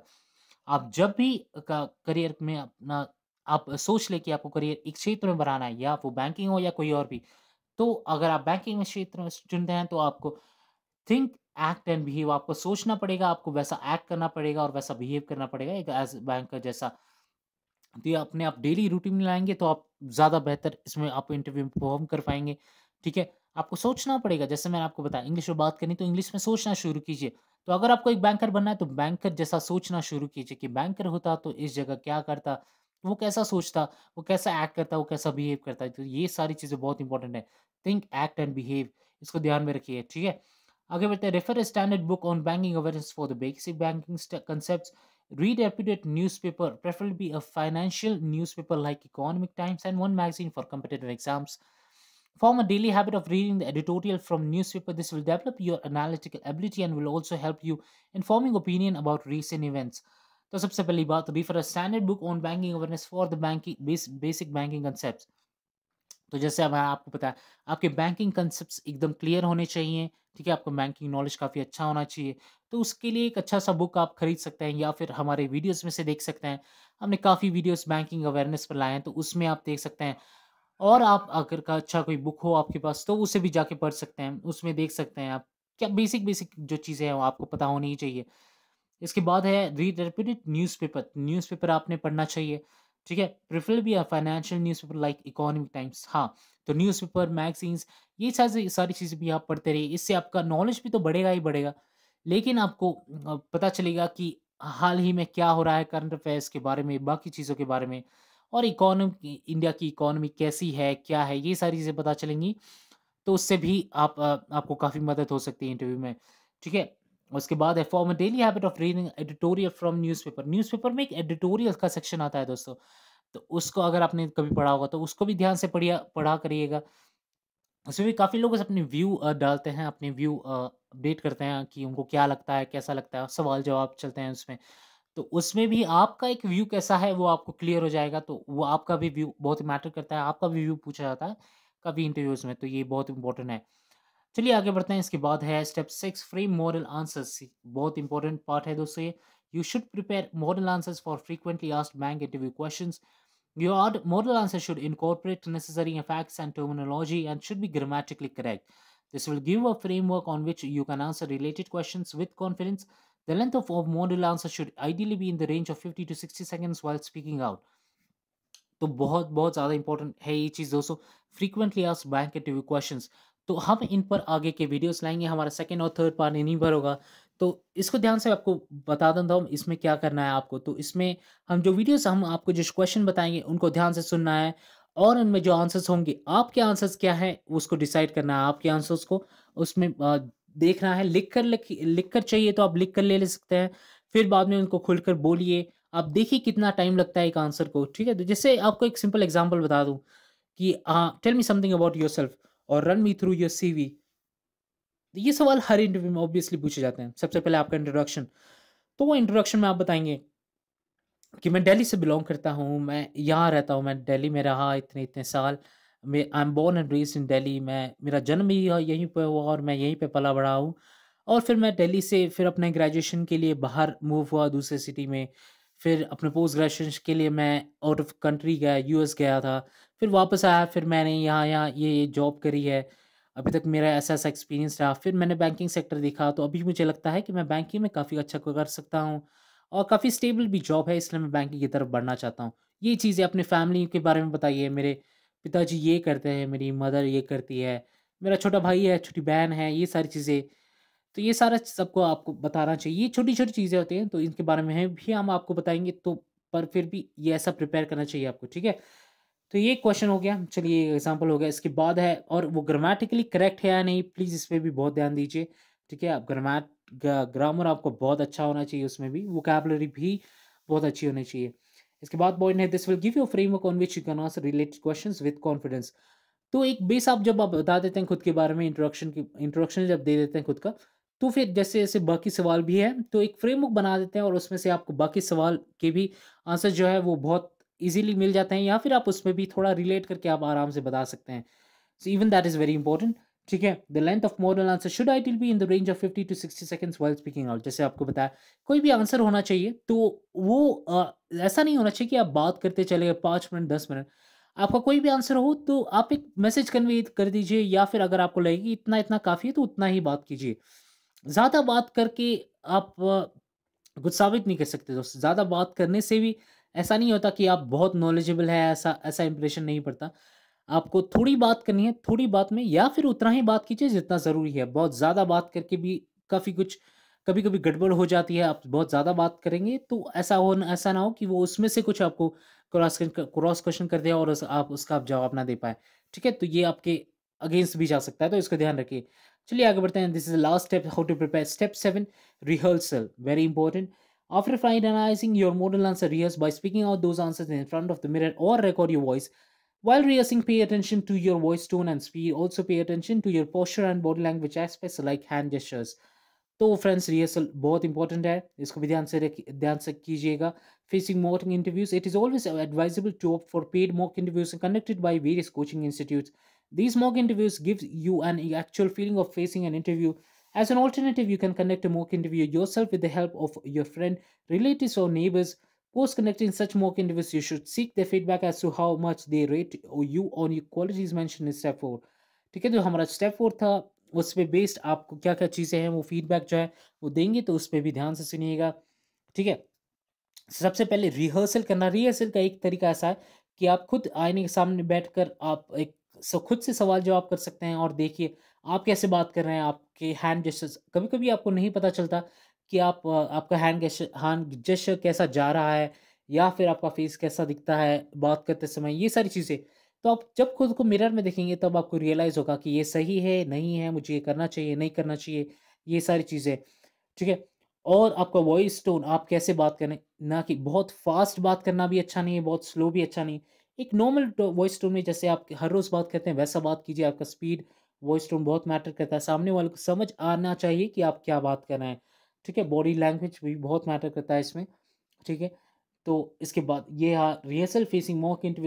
A: आप जब भी career में अपना आप सोच ले कि आपको करियर एक क्षेत्र में बनाना है, या वो बैंकिंग हो या कोई और भी, तो अगर आप बैंकिंग में क्षेत्र में चुनते हैं तो आपको थिंक, एक्ट एंड बिहेव, आपको सोचना पड़ेगा, आपको वैसा एक्ट करना पड़ेगा और वैसा बिहेव करना पड़ेगा एक एज़ बैंकर जैसा। तो ये अपने आप डेली रूटीन में लाएँगे तो आप ज़्यादा बेहतर इसमें आप इंटरव्यू में परफ़ॉर्म कर पाएँगे, ठीक है? आपको सोचना पड़ेगा, जैसे मैंने आपको बताया इंग्लिश में बात करनी तो इंग्लिश में सोचना शुरू कीजिए। तो अगर आपको एक बैंकर बनना है तो बैंकर जैसा सोचना शुरू कीजिए कि बैंकर होता तो इस जगह क्या करता, वो कैसा सोचता, वो कैसा एक्ट करता, वो कैसा बिहेव करता है। तो ये सारी चीज़ें बहुत इंपॉर्टेंट है। थिंक, एक्ट एंड बिहेव, इसको ध्यान में रखिए, ठीक है? आगे बढ़ते हैं, refer a standard book on banking awareness for the basic banking concepts. Read reputed newspaper, preferably a financial newspaper like Economic Times, and one magazine for competitive exams. Form a daily habit of reading the editorial from newspaper. This will develop your analytical ability and will also help you in forming opinion about recent events. तो सबसे पहली बात, refer a standard book on banking awareness for the basic banking concepts. तो जैसे अब आपको पता है, आपके बैंकिंग कंसेप्ट्स एकदम क्लियर होने चाहिए, ठीक है? आपका बैंकिंग नॉलेज काफ़ी अच्छा होना चाहिए। तो उसके लिए एक अच्छा-सा बुक आप खरीद सकते हैं या फिर हमारे वीडियोज़ में से देख सकते हैं। हमने काफ़ी वीडियोज़ बैंकिंग अवेयरनेस पर लाए हैं, तो उसमें आप देख सकते हैं। और आप अगर का अच्छा कोई बुक हो आपके पास, तो उसे भी जाके पढ़ सकते हैं। उसमें देख सकते हैं आप, क्या बेसिक-बेसिक जो चीज़ें हैं, वो आपको पता होनी ही चाहिए। इसके बाद है रीड रेप्यूटेड न्यूज़पेपर। न्यूज़पेपर आपने पढ़ना चाहिए, ठीक है? Preferably a financial newspaper like Economic Times. हाँ, तो न्यूज़पेपर, मैगज़ीन्स, ये सारी सारी चीज़ें भी आप पढ़ते रहिए। इससे आपका नॉलेज भी तो बढ़ेगा ही बढ़ेगा। लेकिन आपको पता चलेगा कि हाल ही में क्या हो रहा है करंट अफेयर्स के बारे में, बाकी चीज़ों के बारे में और इंडिया की इकोनॉमी कैसी है, क्या है, ये सारी चीज़ें पता चलेंगी। तो उससे भी आपको काफ़ी मदद हो सकती है इंटरव्यू में, ठीक है? उसके बाद है form a daily habit of reading editorial from newspaper. Newspaper में एक एडिटोरियल का सेक्शन आता है दोस्तों, तो उसको अगर आपने कभी पढ़ा होगा तो उसको भी ध्यान से पढ़ा करिएगा। उसमें भी काफ़ी लोग अपने व्यू डालते हैं, अपने व्यू अपडेट करते हैं कि उनको क्या लगता है, कैसा लगता है, सवाल-जवाब चलते हैं उसमें। तो उसमें भी आपका एक व्यू कैसा है वो आपको क्लियर हो जाएगा, तो वो आपका भी व्यू बहुत मैटर करता है, आपका भी व्यू पूछा जाता है काफ़ी इंटरव्यूज़ में, तो ये बहुत इम्पोर्टेंट है। चलिए आगे बढ़ते हैं, इसके बाद है स्टेप 6, फ्रेम मॉडल आंसर्स। बहुत इंपॉर्टेंट पार्ट है दोस्तों ये। You should prepare model answers for frequently asked bank interview questions. Your model answer should incorporate necessary facts and terminology and should be grammatically correct. This will give a framework on which you can answer related questions with confidence. The length of model answer should ideally be in the range of 50 to 60 seconds while speaking out. तो बहुत बहुत ज़्यादा important है ये चीज़ दोस्तों, frequently asked bank interview questions. तो हम इन पर आगे के वीडियोस लाएँगे, हमारा सेकंड और थर्ड पार्ट इन्हीं पर होगा। तो इसको ध्यान से आपको बता देता हूँ इसमें क्या करना है आपको। तो इसमें हम जो वीडियोस हम आपको जो क्वेश्चन बताएँगे उनको ध्यान से सुनना है और उनमें जो आंसर्स होंगे, आपके आंसर्स क्या हैं उसको डिसाइड करना है। आपके आंसर्स को उसमें देखना है, लिख कर चाहिए तो आप लिख कर ले सकते हैं। फिर बाद में उनको खुलकर बोलिए। आप देखिए कितना टाइम लगता है एक आंसर को, ठीक है? तो जैसे आपको एक सिंपल एग्ज़ाम्पल बता दूँ कि tell me something about yourself और run me through your CV. ये सवाल हर इंटरव्यू में ऑब्वियसली पूछे जाते हैं। सबसे पहले आपका इंट्रोडक्शन, तो वो इंट्रोडक्शन में आप बताएँगे कि मैं दिल्ली से बिलॉन्ग करता हूँ, मैं यहाँ रहता हूँ, मैं दिल्ली में रहा इतने-इतने साल। मैं I am born and raised in Delhi, मैं मेरा जन्म भी यहीं पे हुआ और मैं यहीं पे पला-बड़ा हूँ। और फिर मैं दिल्ली से फिर अपने ग्रेजुएशन के लिए बाहर मूव हुआ दूसरे सिटी में। फिर अपने पोस्ट ग्रेजुएशन के लिए मैं आउट ऑफ कंट्री गया, यूएस गया था। फिर वापस आया, फिर मैंने यहाँ-यहाँ ये जॉब करी है। अभी तक मेरा ऐसा-ऐसा एक्सपीरियंस रहा। फिर मैंने बैंकिंग सेक्टर देखा, तो अभी मुझे लगता है कि मैं बैंकिंग में काफ़ी अच्छा कर सकता हूँ। और काफ़ी स्टेबल भी जॉब है, इसलिए मैं बैंकिंग की तरफ बढ़ना चाहता हूँ। ये चीज़ें अपने फैमिली के बारे में बताइए, मेरे पिताजी ये करते हैं, मेरी मदर ये करती है, मेरा छोटा भाई है, छोटी बहन है, ये सारी चीज़ें। तो ये सारा सबको आपको बताना चाहिए। ये छोटी-छोटी चीज़ें होती हैं, तो इनके बारे में है भी हम आपको बताएँगे, तो पर फिर भी ये ऐसा प्रिपेयर करना चाहिए आपको, ठीक है? तो ये क्वेश्चन हो गया, चलिए एग्ज़ाम्पल हो गया। इसके बाद है और वो ग्रामेटिकली करेक्ट है या नहीं, प्लीज़ इस पे भी बहुत ध्यान दीजिए, ठीक है? आप ग्रामर आपको बहुत अच्छा होना चाहिए उसमें भी, वोकैब्युलरी भी बहुत अच्छी होनी चाहिए। इसके बाद पॉइंट है, this will give you a framework on which you can answer related questions with confidence. तो एक बेस आप जब आप बता देते हैं खुद के बारे में, इंट्रोडक्शन जब दे देते हैं खुद का, तो फिर जैसे-जैसे बाकी सवाल भी हैं, तो एक फ्रेमवर्क बना देते हैं और उसमें से आपको बाकी सवाल के भी आंसर जो है वो बहुत ईज़िली मिल जाते हैं, या फिर आप उसमें भी थोड़ा रिलेट करके आप आराम से बता सकते हैं। So even that is very important, ठीक है? The length of model answer should ideally be in the range of 50 to 60 seconds while speaking out. जैसे आपको बताया, कोई भी आंसर होना चाहिए, तो वो ऐसा नहीं होना चाहिए कि आप बात करते चले गए 5 मिनट, 10 मिनट। आपका कोई भी आंसर हो तो आप एक मैसेज कन्वे कर दीजिए, या फिर अगर आपको लगे कि इतना-इतना काफ़ी है तो उतना ही बात कीजिए। ज़्यादा बात करके आप कुछ साबित नहीं कर सकते दोस्त। ज़्यादा बात करने से भी ऐसा नहीं होता कि आप बहुत नॉलेजेबल है, ऐसा ऐसा इंप्रेशन नहीं पड़ता। आपको थोड़ी बात करनी है, थोड़ी बात में या फिर उतना ही बात कीजिए जितना ज़रूरी है। बहुत ज़्यादा बात करके भी काफ़ी कुछ कभी-कभी गड़बड़ हो जाती है। आप बहुत ज़्यादा बात करेंगे तो ऐसा ना हो कि वो उसमें से कुछ आपको क्रॉस क्वेश्चन कर दे और आप जवाब ना दे पाएँ। ठीक है? तो ये आपके अगेंस्ट भी जा सकता है, तो इसका ध्यान रखिए। चलिए आगे बढ़ते हैं। This is the last step, how to prepare. Step 7, rehearsal, very important. After finalizing your model answer, rehearse by speaking out those answers in front of the mirror or record your voice. While rehearsing, pay attention to your voice tone and speed. Also, pay attention to your posture and body language aspects like hand gestures. तो friends rehearsal बहुत important है, इसको भी ध्यान से कीजिएगा। Facing mock interviews, it is always advisable to opt for paid mock interviews conducted by various coaching institutes. These mock interviews give you an actual feeling of facing an interview. As an alternative, you can conduct a mock interview yourself with the help of your friend, relatives, or neighbors. Post conducting such mock interviews, you should seek their feedback as to how much they rate you on your qualities mentioned in step 4. ठीक है, जो हमारा step 4 था, उस पे based आपको क्या-क्या चीज़ें हैं, वो फीडबैक जो है, वो देंगे, तो उस पे भी ध्यान से सुनिएगा। ठीक है? सबसे पहले रिहर्सल करना। रिहर्सल का एक तरीका ऐसा है कि आप खुद आईने के सामने बैठकर आप खुद से सवाल जवाब कर सकते हैं और देखिए आप कैसे बात कर रहे हैं, आपके हैंड जेस्चर्स। कभी-कभी आपको नहीं पता चलता कि आपका हैंड जेस्चर कैसा जा रहा है या फिर आपका फेस कैसा दिखता है बात करते समय, ये सारी चीज़ें। तो आप जब खुद को मिरर में देखेंगे तब आपको रियलाइज़ होगा कि ये सही है, नहीं है, मुझे ये करना चाहिए, नहीं करना चाहिए, ये सारी चीज़ें। ठीक है? और आपका वॉइस टोन, आप कैसे बात करें, ना कि बहुत फ़ास्ट बात करना भी अच्छा नहीं है, बहुत स्लो भी अच्छा नहीं। एक नॉर्मल वॉइस टोन में जैसे आप हर रोज़ बात करते हैं वैसा बात कीजिए। आपका स्पीड, वॉइस टोन बहुत मैटर करता है। सामने वाले को समझ आना चाहिए कि आप क्या बात कर रहे हैं। ठीक है? बॉडी लैंग्वेज भी बहुत मैटर करता है इसमें। ठीक है? तो इसके बाद ये रिहर्सल फेसिंग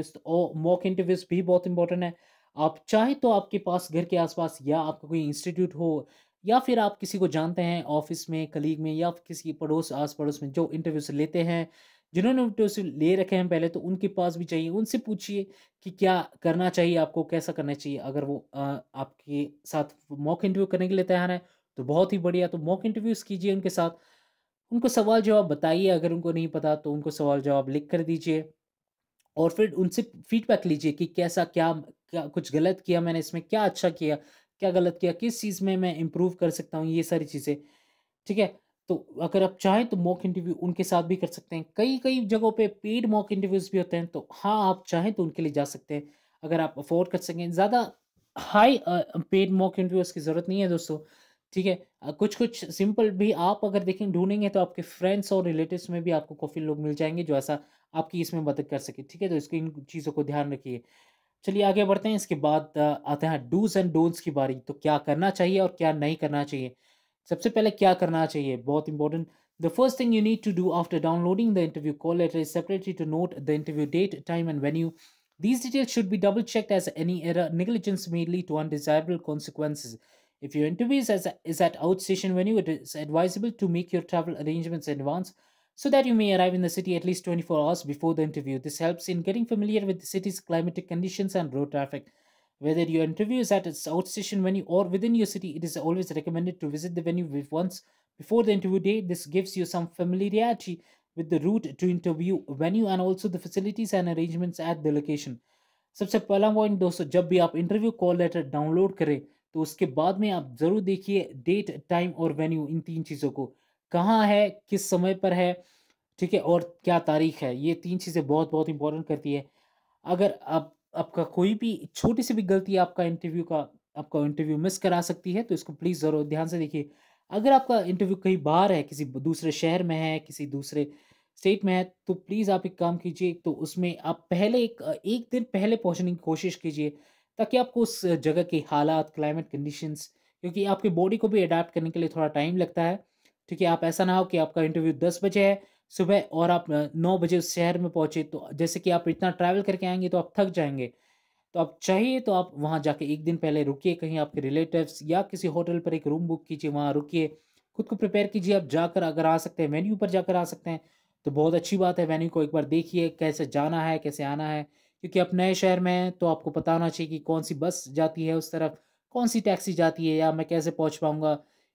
A: मॉक इंटरव्यूज़ भी बहुत इंपॉर्टेंट है। आप चाहें तो आपके पास घर के आस-पास या आपका कोई इंस्टीट्यूट हो या फिर आप किसी को जानते हैं ऑफ़िस में, कलीग में या किसी आस-पड़ोस में जो इंटरव्यूज़ लेते हैं, जिन्होंने इंटरव्यूज़ ले रखे हैं पहले, तो उनके पास भी जाइए, उनसे पूछिए कि क्या करना चाहिए आपको, कैसा करना चाहिए। अगर वो आपके साथ मॉक इंटरव्यू करने के लिए तैयार हैं, तो बहुत ही बढ़िया, तो मॉक इंटरव्यूज़ कीजिए उनके साथ। उनको सवाल-जवाब बताइए, अगर उनको नहीं पता तो उनको सवाल-जवाब लिख कर दीजिए और फिर उनसे फीडबैक लीजिए कि कैसा क्या क्या कुछ गलत किया मैंने इसमें, क्या अच्छा किया, क्या गलत किया, किस चीज़ में मैं इम्प्रूव कर सकता हूँ, ये सारी चीज़ें। ठीक है? तो अगर आप चाहें तो मॉक इंटरव्यू उनके साथ भी कर सकते हैं। कई-कई जगहों पे पेड मॉक इंटरव्यूज़ भी होते हैं, तो हाँ, आप चाहें तो उनके लिए जा सकते हैं, अगर आप अफ़ोर्ड कर सकें। ज़्यादा हाई पेड मॉक इंटरव्यूज़ की ज़रूरत नहीं है दोस्तों, ठीक है? कुछ-कुछ सिंपल भी आप अगर देखें ढूँढेंगे तो आपके फ्रेंड्स और रिलेटिव्स में भी आपको काफ़ी लोग मिल जाएँगे जो ऐसा आपकी इसमें मदद कर सकें, ठीक है? तो इसको इन चीज़ों को ध्यान रखिए। चलिए आगे बढ़ते हैं, इसके बाद आते हैं डूज़ एंड डोंट्स की बारी। तो क्या करना चाहिए और क्या नहीं करना चाहिए? सबसे पहले क्या करना चाहिए, बहुत important. The first thing you need to do after downloading the interview call letter is separately to note the interview date, time and venue. These details should be double checked as any error negligence may lead to undesirable consequences. If your interview is at outstation venue, it is advisable to make your travel arrangements in advance so that you may arrive in the city at least 24 hours before the interview. This helps in getting familiar with the city's climatic conditions and road traffic. Whether your interview is at its outstation venue or within your city, it is always recommended to visit the venue once before the interview day. This gives you some familiarity with the route to interview venue and also the facilities and arrangements at the location. सबसे पहला point दोस्तों, जब भी आप interview call letter download करें तो उसके बाद में आप ज़रूर देखिए डेट, टाइम और वेन्यू, इन 3 चीज़ों को। कहाँ है, किस समय पर है, ठीक है? और क्या तारीख है, ये 3 चीज़ें बहुत-बहुत इम्पोर्टेंट करती है। अगर आपका कोई भी छोटी-सी भी गलती आपका इंटरव्यू मिस करा सकती है, तो इसको प्लीज़ ज़रूर ध्यान से देखिए। अगर आपका इंटरव्यू कहीं बाहर है, किसी दूसरे शहर में है, किसी दूसरे स्टेट में है, तो प्लीज़ आप एक काम कीजिए, तो उसमें आप पहले 1 दिन पहले पहुँचने की कोशिश कीजिए, ताकि आपको उस जगह के हालात, क्लाइमेट कंडीशंस, क्योंकि आपकी बॉडी को भी अडैप्ट करने के लिए थोड़ा टाइम लगता है, ठीक है? आप ऐसा ना हो कि आपका इंटरव्यू 10 बजे है सुबह और आप 9 बजे उस शहर में पहुँचे, तो जैसे कि आप इतना ट्रैवल करके आएँगे तो आप थक जाएँगे। तो आप चाहिए तो आप वहाँ जाके 1 दिन पहले रुकिए, कहीं आपके रिलेटिव्स या किसी होटल पर एक रूम बुक कीजिए, वहाँ रुकिए, खुद को प्रिपेयर कीजिए। आप जाकर अगर आ सकते हैं, वेन्यू पर जाकर आ सकते हैं, तो बहुत अच्छी बात है। वेन्यू को एक बार देखिए, कैसे जाना है, कैसे आना है, क्योंकि आप नए शहर में हैं, तो आपको पता होना चाहिए कि कौन-सी बस जाती है उस तरफ, कौन-सी टैक्सी जाती है या मैं कैसे पहुँच पाऊँगा।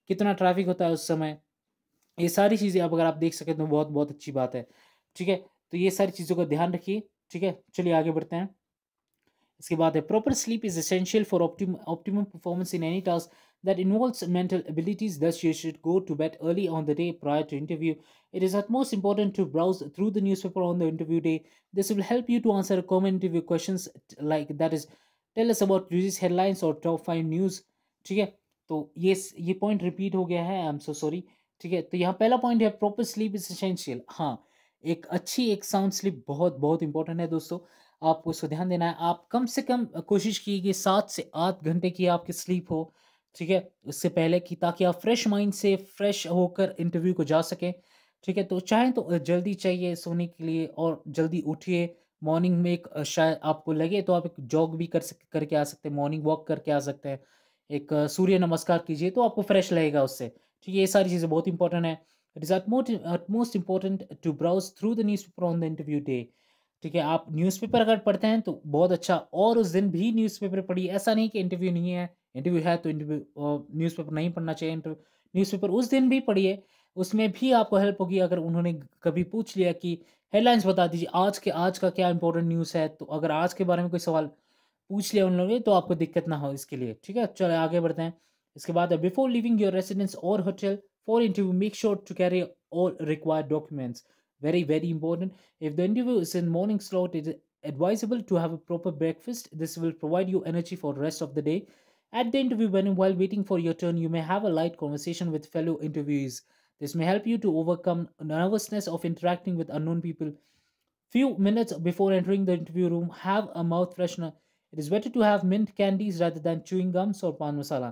A: कितना ट्रैफ़िक होता है उस समय। ये सारी चीज़ें अब अगर आप देख सकें तो बहुत बहुत अच्छी बात है। ठीक है? तो ये सारी चीज़ों का ध्यान रखिए। ठीक है? चलिए आगे बढ़ते हैं। इसके बाद है proper sleep is essential for optimum performance in any task that involves mental abilities. Thus you should go to bed early on the day prior to interview. It is at most important to browse through the newspaper on the interview day. This will help you to answer common interview questions like that is tell us about today's headlines or top 5 news. ठीक है? तो ये point repeat हो गया है, I am so sorry. ठीक है? तो यहाँ पहला पॉइंट है प्रॉपर स्लीप इज एसेंशियल। हाँ, एक साउंड स्लीप बहुत बहुत इंपॉर्टेंट है दोस्तों। आपको इसको ध्यान देना है। आप कम से कम कोशिश कीजिए 7 से 8 घंटे की आपकी स्लीप हो, ठीक है? उससे पहले कि ताकि आप फ्रेश माइंड से फ्रेश होकर इंटरव्यू को जा सकें, ठीक है? तो चाहें तो जल्दी चाहिए सोने के लिए और जल्दी उठिए। मॉर्निंग में एक शायद आपको लगे तो आप एक जॉग भी करके आ सकते हैं, मॉर्निंग वॉक करके आ सकते हैं। एक सूर्य नमस्कार कीजिए तो आपको फ्रेश लगेगा उससे, ठीक है? ये सारी चीज़ें बहुत इंपॉर्टेंट है। It is at most important to browse through the newspaper on the interview day. ठीक है, आप न्यूज़पेपर अगर पढ़ते हैं तो बहुत अच्छा और उस दिन भी न्यूज़पेपर पढ़िए। ऐसा नहीं कि इंटरव्यू नहीं है, इंटरव्यू है तो न्यूज़पेपर नहीं पढ़ना चाहिए। न्यूज़पेपर उस दिन भी पढ़िए, उसमें भी आपको हेल्प होगी। अगर उन्होंने कभी पूछ लिया कि हेडलाइन्स बता दीजिए, आज का क्या इंपॉर्टेंट न्यूज़ है, तो अगर आज के बारे में कोई सवाल पूछ लिया उन लोगों ने तो आपको दिक्कत ना हो इसके लिए, ठीक है? चलिए आगे बढ़ते हैं। इसके बाद बिफोर लीविंग योर रेसिडेंस और hotel for interview make sure to carry all required documents. Very, very important. If the interview is in morning slot, it is advisable to have a proper breakfast. This will provide you energy for the rest of the day. At the interview, while waiting for your turn, you may have a light conversation with fellow interviewees. This may help you to overcome nervousness of interacting with unknown people. Few minutes before entering the interview room, have a mouth freshener. It is better to have mint candies rather than chewing gums or pan masala.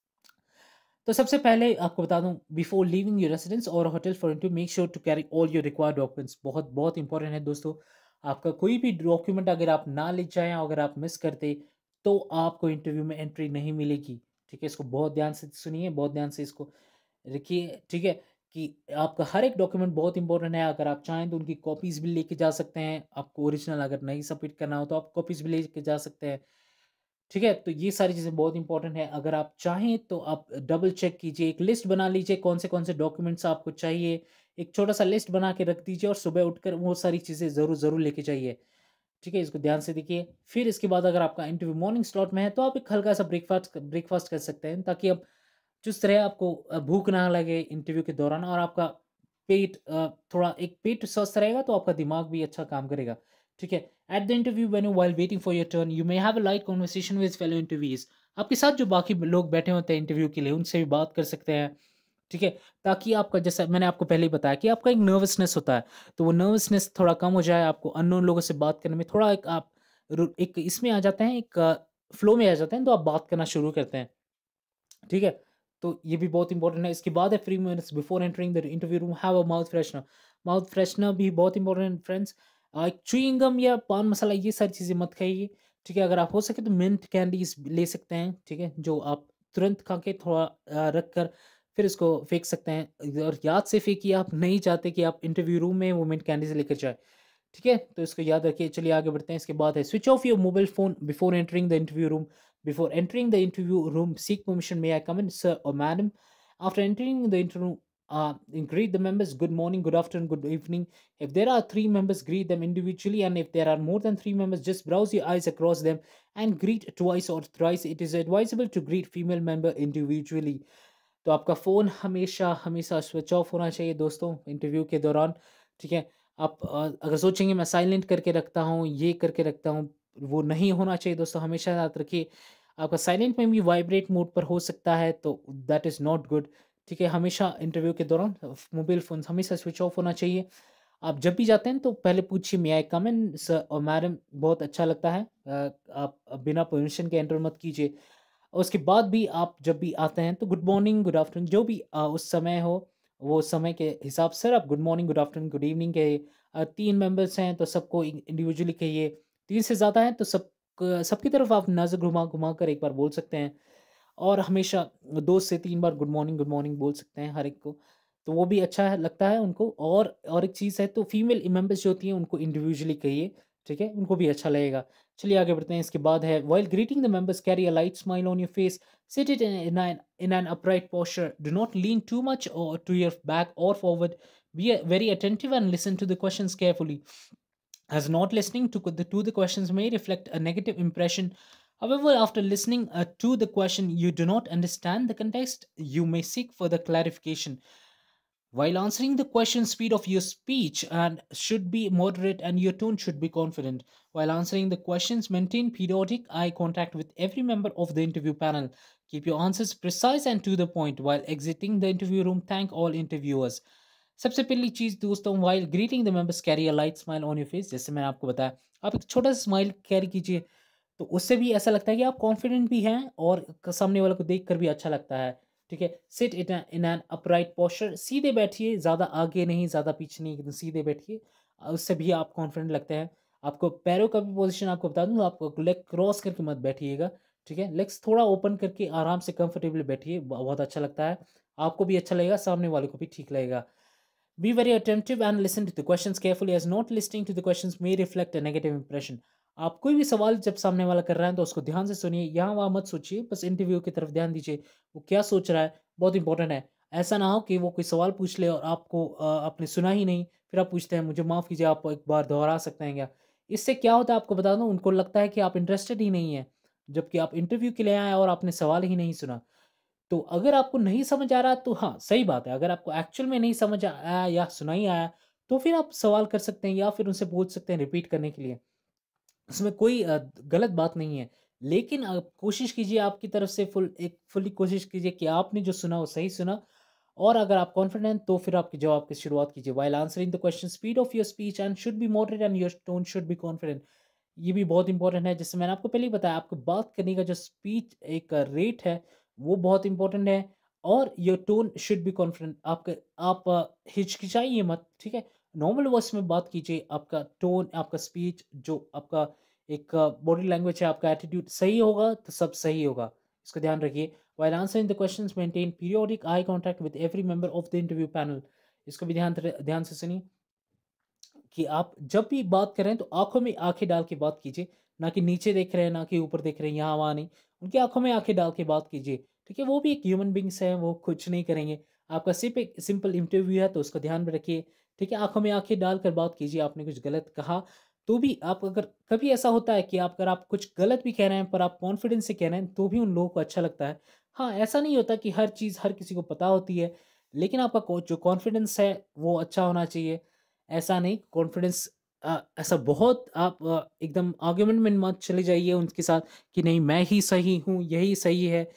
A: तो सबसे पहले आपको बता दूं before leaving your residence और hotel for interview make sure to carry all your required documents. बहुत बहुत important है दोस्तों। आपका कोई भी डॉक्यूमेंट अगर आप ना ले जाएं, अगर आप मिस करते तो आपको इंटरव्यू में एंट्री नहीं मिलेगी। ठीक है, इसको बहुत ध्यान से सुनिए, बहुत ध्यान से इसको रखिए। ठीक है, कि आपका हर एक डॉक्यूमेंट बहुत इंपॉर्टेंट है। अगर आप चाहें तो उनकी कॉपीज भी लेके जा सकते हैं। आपको ओरिजिनल अगर नहीं सबमिट करना हो तो आप कॉपीज भी लेके जा सकते हैं। ठीक है, तो ये सारी चीज़ें बहुत इंपॉर्टेंट है। अगर आप चाहें तो आप डबल चेक कीजिए, एक लिस्ट बना लीजिए कौन से डॉक्यूमेंट्स आपको चाहिए। एक छोटा-सा लिस्ट बना के रख दीजिए और सुबह उठकर वो सारी चीज़ें ज़रूर लेके जाइए। ठीक है, इसको ध्यान से देखिए। फिर इसके बाद अगर आपका इंटरव्यू मॉर्निंग स्लॉट में है तो आप एक हल्का-सा ब्रेकफ़ास्ट कर सकते हैं ताकि आप चुस्त रहे, आपको भूख ना लगे इंटरव्यू के दौरान और आपका थोड़ा एक पेट स्वस्थ रहेगा तो आपका दिमाग भी अच्छा काम करेगा। ठीक है? At the interview when while waiting for your turn you may have a light conversation with fellow interviewers. आपके साथ जो बाकी लोग बैठे होते हैं इंटरव्यू के लिए उनसे भी बात कर सकते हैं। ठीक है? ताकि आपका जैसा मैंने आपको पहले ही बताया कि आपका एक नर्वसनेस होता है, तो वो नर्वसनेस थोड़ा कम हो जाए, आपको अननोन लोगों से बात करने में थोड़ा एक आप एक इसमें आ जाते हैं, एक फ्लो में आ जाते हैं तो आप बात करना शुरू करते हैं। ठीक है? तो ये भी बहुत इंपॉर्टेंट है। इसके बाद है 3 minutes before entering the interview room have a mouth freshener. Mouth freshener भी बहुत इंपॉर्टेंट है फ्रेंड्स। च्युइंग गम या पान मसाला ये सारी चीज़ें मत खाइए। ठीक है? अगर आप हो सके तो मिंट कैंडीज़ ले सकते हैं। ठीक है? जो आप तुरंत खा के थोड़ा रख कर फिर इसको फेंक सकते हैं और याद से फेंकिए, आप नहीं चाहते कि आप इंटरव्यू रूम में वो मिंट कैंडीज़ लेकर जाएँ। ठीक है? तो इसको याद रखिए। चलिए आगे बढ़ते हैं। इसके बाद है switch off your mobile phone before entering the interview room. Before entering the interview room, seek permission. May I come in, sir or madam? After entering the interview, greet the members. Good morning, good afternoon, good evening. If there are 3 members, greet them individually. And if there are more than 3 members, just browse your eyes across them and greet twice or thrice. It is advisable to greet female member individually. तो आपका phone हमेशा हमेशा switch off होना चाहिए दोस्तों interview के दौरान। ठीक है? आप अगर सोचेंगे मैं साइलेंट करके रखता हूँ, ये करके रखता हूँ, वो नहीं होना चाहिए दोस्तों। हमेशा याद रखिए आपका साइलेंट में भी वाइब्रेट मोड पर हो सकता है तो दैट इज़ नॉट गुड। ठीक है? हमेशा इंटरव्यू के दौरान मोबाइल फ़ोन हमेशा स्विच ऑफ होना चाहिए। आप जब भी जाते हैं तो पहले पूछिए मे आई कम इन सर और मैडम, बहुत अच्छा लगता है। आप बिना परमिशन के एंटर मत कीजिए। और उसके बाद भी आप जब भी आते हैं तो गुड मॉर्निंग, गुड आफ्टरनून जो भी उस समय हो, वो समय के हिसाब से आप good morning, good afternoon, good evening कहिए। 3 मेंबर्स हैं तो सबको इंडिविजुअली कहिए। 3 से ज़्यादा हैं तो सबकी तरफ आप नज़र घुमा कर एक बार बोल सकते हैं और हमेशा 2 से 3 बार गुड मॉर्निंग बोल सकते हैं हर एक को। तो वो भी अच्छा है लगता है उनको। और एक चीज़ है तो फीमेल मेंबर्स जो होती हैं उनको इंडिविजुअली कहिए ठीक है? उनको भी अच्छा लगेगा। चलिए आगे बढ़ते हैं, इसके बाद है while greeting the members carry a light smile on your face, sit it in an upright posture, do not lean too much or to your back or forward, be very attentive and listen to the questions carefully, as not listening to the questions may reflect a negative impression. However, after listening to the question you do not understand the context, you may seek further clarification. While answering the question, speed of your speech and should be moderate and your tone should be confident. While answering the questions, maintain periodic eye contact with every member of the interview panel. Keep your answers precise and to the point. While exiting the interview room, thank all interviewers. सबसे पहली चीज दोस्तों, while greeting the members, carry a light smile on your face. जैसे मैंने आपको बताया, आप एक छोटा सा स्माइल कैरी कीजिए, तो उससे भी ऐसा लगता है कि आप कॉन्फिडेंट भी हैं और सामने वाले को देख कर भी अच्छा लगता है। ठीक है? Sit in an upright posture, सीधे बैठिए, ज़्यादा आगे नहीं, ज़्यादा पीछे नहीं, एकदम सीधे बैठिए। उससे भी आप कॉन्फिडेंट लगते हैं। आपको पैरों का भी पोजीशन आपको बता दूँ, आपको लेग क्रॉस करके मत बैठिएगा। ठीक है? लेग्स थोड़ा ओपन करके आराम से कंफर्टेबली बैठिए, बहुत अच्छा लगता है। आपको भी अच्छा लगेगा, सामने वाले को भी ठीक लगेगा। Be very attentive and listen to the questions carefully, as not listening to the questions may reflect a negative impression. आप कोई भी सवाल जब सामने वाला कर रहा है तो उसको ध्यान से सुनिए, यहाँ वहाँ मत सोचिए, बस इंटरव्यू की तरफ ध्यान दीजिए। वो क्या सोच रहा है, बहुत इंपॉर्टेंट है। ऐसा ना हो कि वो कोई सवाल पूछ ले और आपको आपने सुना ही नहीं, फिर आप पूछते हैं मुझे माफ़ कीजिए, आप एक बार दोहरा सकते हैं क्या? इससे क्या होता है आपको बता दूँ, उनको लगता है कि आप इंटरेस्टेड ही नहीं है, जबकि आप इंटरव्यू के लिए आए और आपने सवाल ही नहीं सुना। तो अगर आपको नहीं समझ आ रहा तो हाँ, सही बात है। अगर आपको एक्चुअल में नहीं समझ आया या सुना ही आया, तो फिर आप सवाल कर सकते हैं या फिर उनसे पूछ सकते हैं रिपीट करने के लिए। उसमें कोई गलत बात नहीं है। लेकिन कोशिश कीजिए आपकी तरफ से फुल्ली कोशिश कीजिए कि आपने जो सुना वो सही सुना, और अगर आप कॉन्फिडेंट तो फिर आपके जवाब की शुरुआत कीजिए। While answering the question, speed of your speech and should be moderate and your tone should be confident. ये भी बहुत इंपॉर्टेंट है, जैसे मैंने आपको पहले ही बताया, आपको बात करने का जो स्पीच एक रेट है, वो बहुत इंपॉर्टेंट है। और your tone should be confident, आप हिचकिचाइए मत, ठीक है? नॉर्मल वॉइस में बात कीजिए, आपका टोन, आपका स्पीच, जो आपका एक बॉडी लैंग्वेज है, आपका एटीट्यूड सही होगा तो सब सही होगा। इसको ध्यान रखिए। While answering the questions, maintain periodic eye contact with every member of the interview panel. इसको भी ध्यान से सुनिए कि आप जब भी बात करें तो आँखों में आँखें डाल के बात कीजिए, ना कि नीचे देख रहे हैं, ना कि ऊपर देख रहे हैं, यहाँ-वहाँ नहीं। उनकी आँखों में आँखें डाल के बात कीजिए, ठीक है? वो भी एक ह्यूमन बीइंग्स हैं, वो कुछ नहीं करेंगे। आपका सिर्फ़ एक सिंपल इंटरव्यू है तो उसको ध्यान में रखिए, ठीक है? आँखों में आँखें डालकर बात कीजिए, आपने कुछ गलत कहा, तो भी आप अगर कभी ऐसा होता है कि अगर आप कुछ गलत भी कह रहे हैं पर आप कॉन्फिडेंस से कह रहे हैं, तो भी उन लोगों को अच्छा लगता है। हाँ, ऐसा नहीं होता कि हर चीज़ हर किसी को पता होती है, लेकिन आपका जो कॉन्फिडेंस है, वो अच्छा होना चाहिए। ऐसा नहीं कॉन्फिडेंस ऐसा बहुत आप एकदम आर्गुमेंट में मत चले जाइए उनके साथ कि नहीं मैं ही सही हूँ, यही सही है।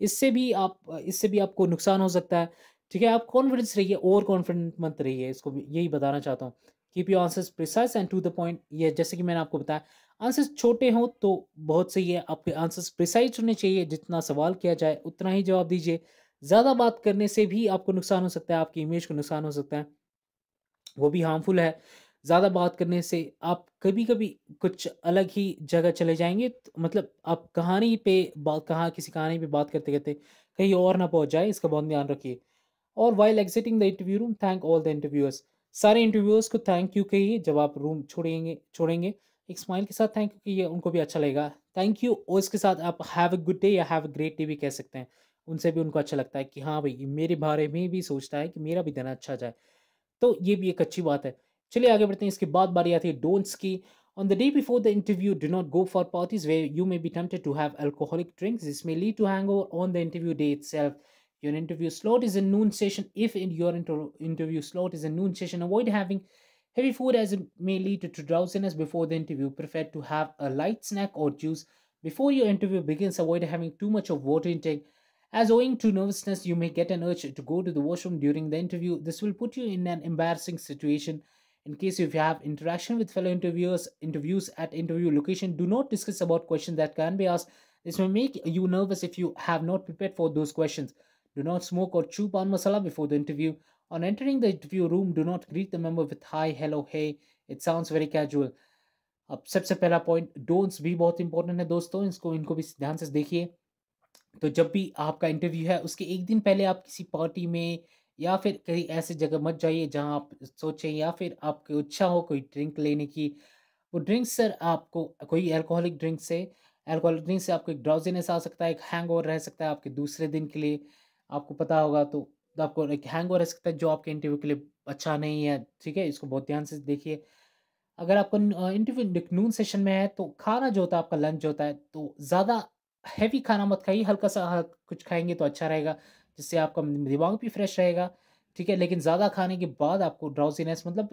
A: इससे भी आपको नुकसान हो सकता है। ठीक है? आप कॉन्फिडेंस रहिए, ओवर कॉन्फिडेंट मत रहिए, इसको भी यही बताना चाहता हूँ। Keep your answers precise and to the point. ये जैसे कि मैंने आपको बताया, आंसर्स छोटे हों तो बहुत सही है, आपके आंसर्स प्रिसाइज़ होने चाहिए, जितना सवाल किया जाए उतना ही जवाब दीजिए। ज़्यादा बात करने से भी आपको नुकसान हो सकता है, आपकी इमेज को नुकसान हो सकता है। वो भी हार्मफुल है। ज़्यादा बात करने से आप कभी-कभी कुछ अलग ही जगह चले जाएँगे, मतलब आप कहाँ किसी कहानी पे बात करते-करते कहीं और ना पहुँच जाएँ, इसका बहुत ध्यान रखिए। और while exiting the interview room, thank all the interviewers. सारे इंटरव्यूअर्स को थैंक यू कहिए जब आप रूम छोड़ेंगे। एक स्माइल के साथ थैंक यू कहिए, उनको भी अच्छा लगेगा। थैंक यू, और इसके साथ आप हैव अ गुड डे या हैव अ ग्रेट डे भी कह सकते हैं। उनसे भी उनको अच्छा लगता है कि हाँ भाई, ये मेरे बारे में भी सोचता है कि मेरा भी दिन अच्छा जाए। तो ये भी एक अच्छी बात है। चलिए आगे बढ़ते हैं, इसके बाद बारी आती है डोंट्स की। On the day before the interview, do not go for parties where you may be tempted to have alcoholic drinks. This may lead to hangover on the interview day itself. Your interview slot is a noon session. If your interview slot is a noon session, avoid having heavy food as it may lead to drowsiness before the interview. Prefer to have a light snack or juice before your interview begins. Avoid having too much of water intake, as owing to nervousness, you may get an urge to go to the washroom during the interview. This will put you in an embarrassing situation. In case if you have interaction with fellow interviews at interview location, do not discuss about questions that can be asked. This may make you nervous if you have not prepared for those questions. Do not smoke or chew pan masala before the interview. On entering the interview room, do not greet the member with hi, hello, hey. It sounds very casual. अब सबसे पहला point, don'ts भी बहुत important है दोस्तों, इनको भी ध्यान से देखिए। तो जब भी आपका इंटरव्यू है उसके एक दिन पहले आप किसी पार्टी में या फिर कहीं ऐसी जगह मत जाइए जहां आप सोचें या फिर आपकी इच्छा हो कोई ड्रिंक लेने की। वो ड्रिंक्स सर आपको कोई अल्कोहलिक ड्रिंक से आपको एक ड्राउज़ीनेस आ सकता है, एक हैंगओवर रह सकता है आपके दूसरे दिन के लिए, आपको पता होगा तो आपको एक हैंगओवर रह सकता है जो आपके इंटरव्यू के लिए अच्छा नहीं है, ठीक है? इसको बहुत ध्यान से देखिए। अगर आपको इंटरव्यू नून सेशन में है तो खाना जो होता है आपका लंच जो होता है तो ज़्यादा हेवी खाना मत खाइए, हल्का-सा कुछ खाएँगे तो अच्छा रहेगा, जिससे आपका दिमाग भी फ्रेश रहेगा, ठीक है? लेकिन ज़्यादा खाने के बाद आपको ड्राउज़ीनेस मतलब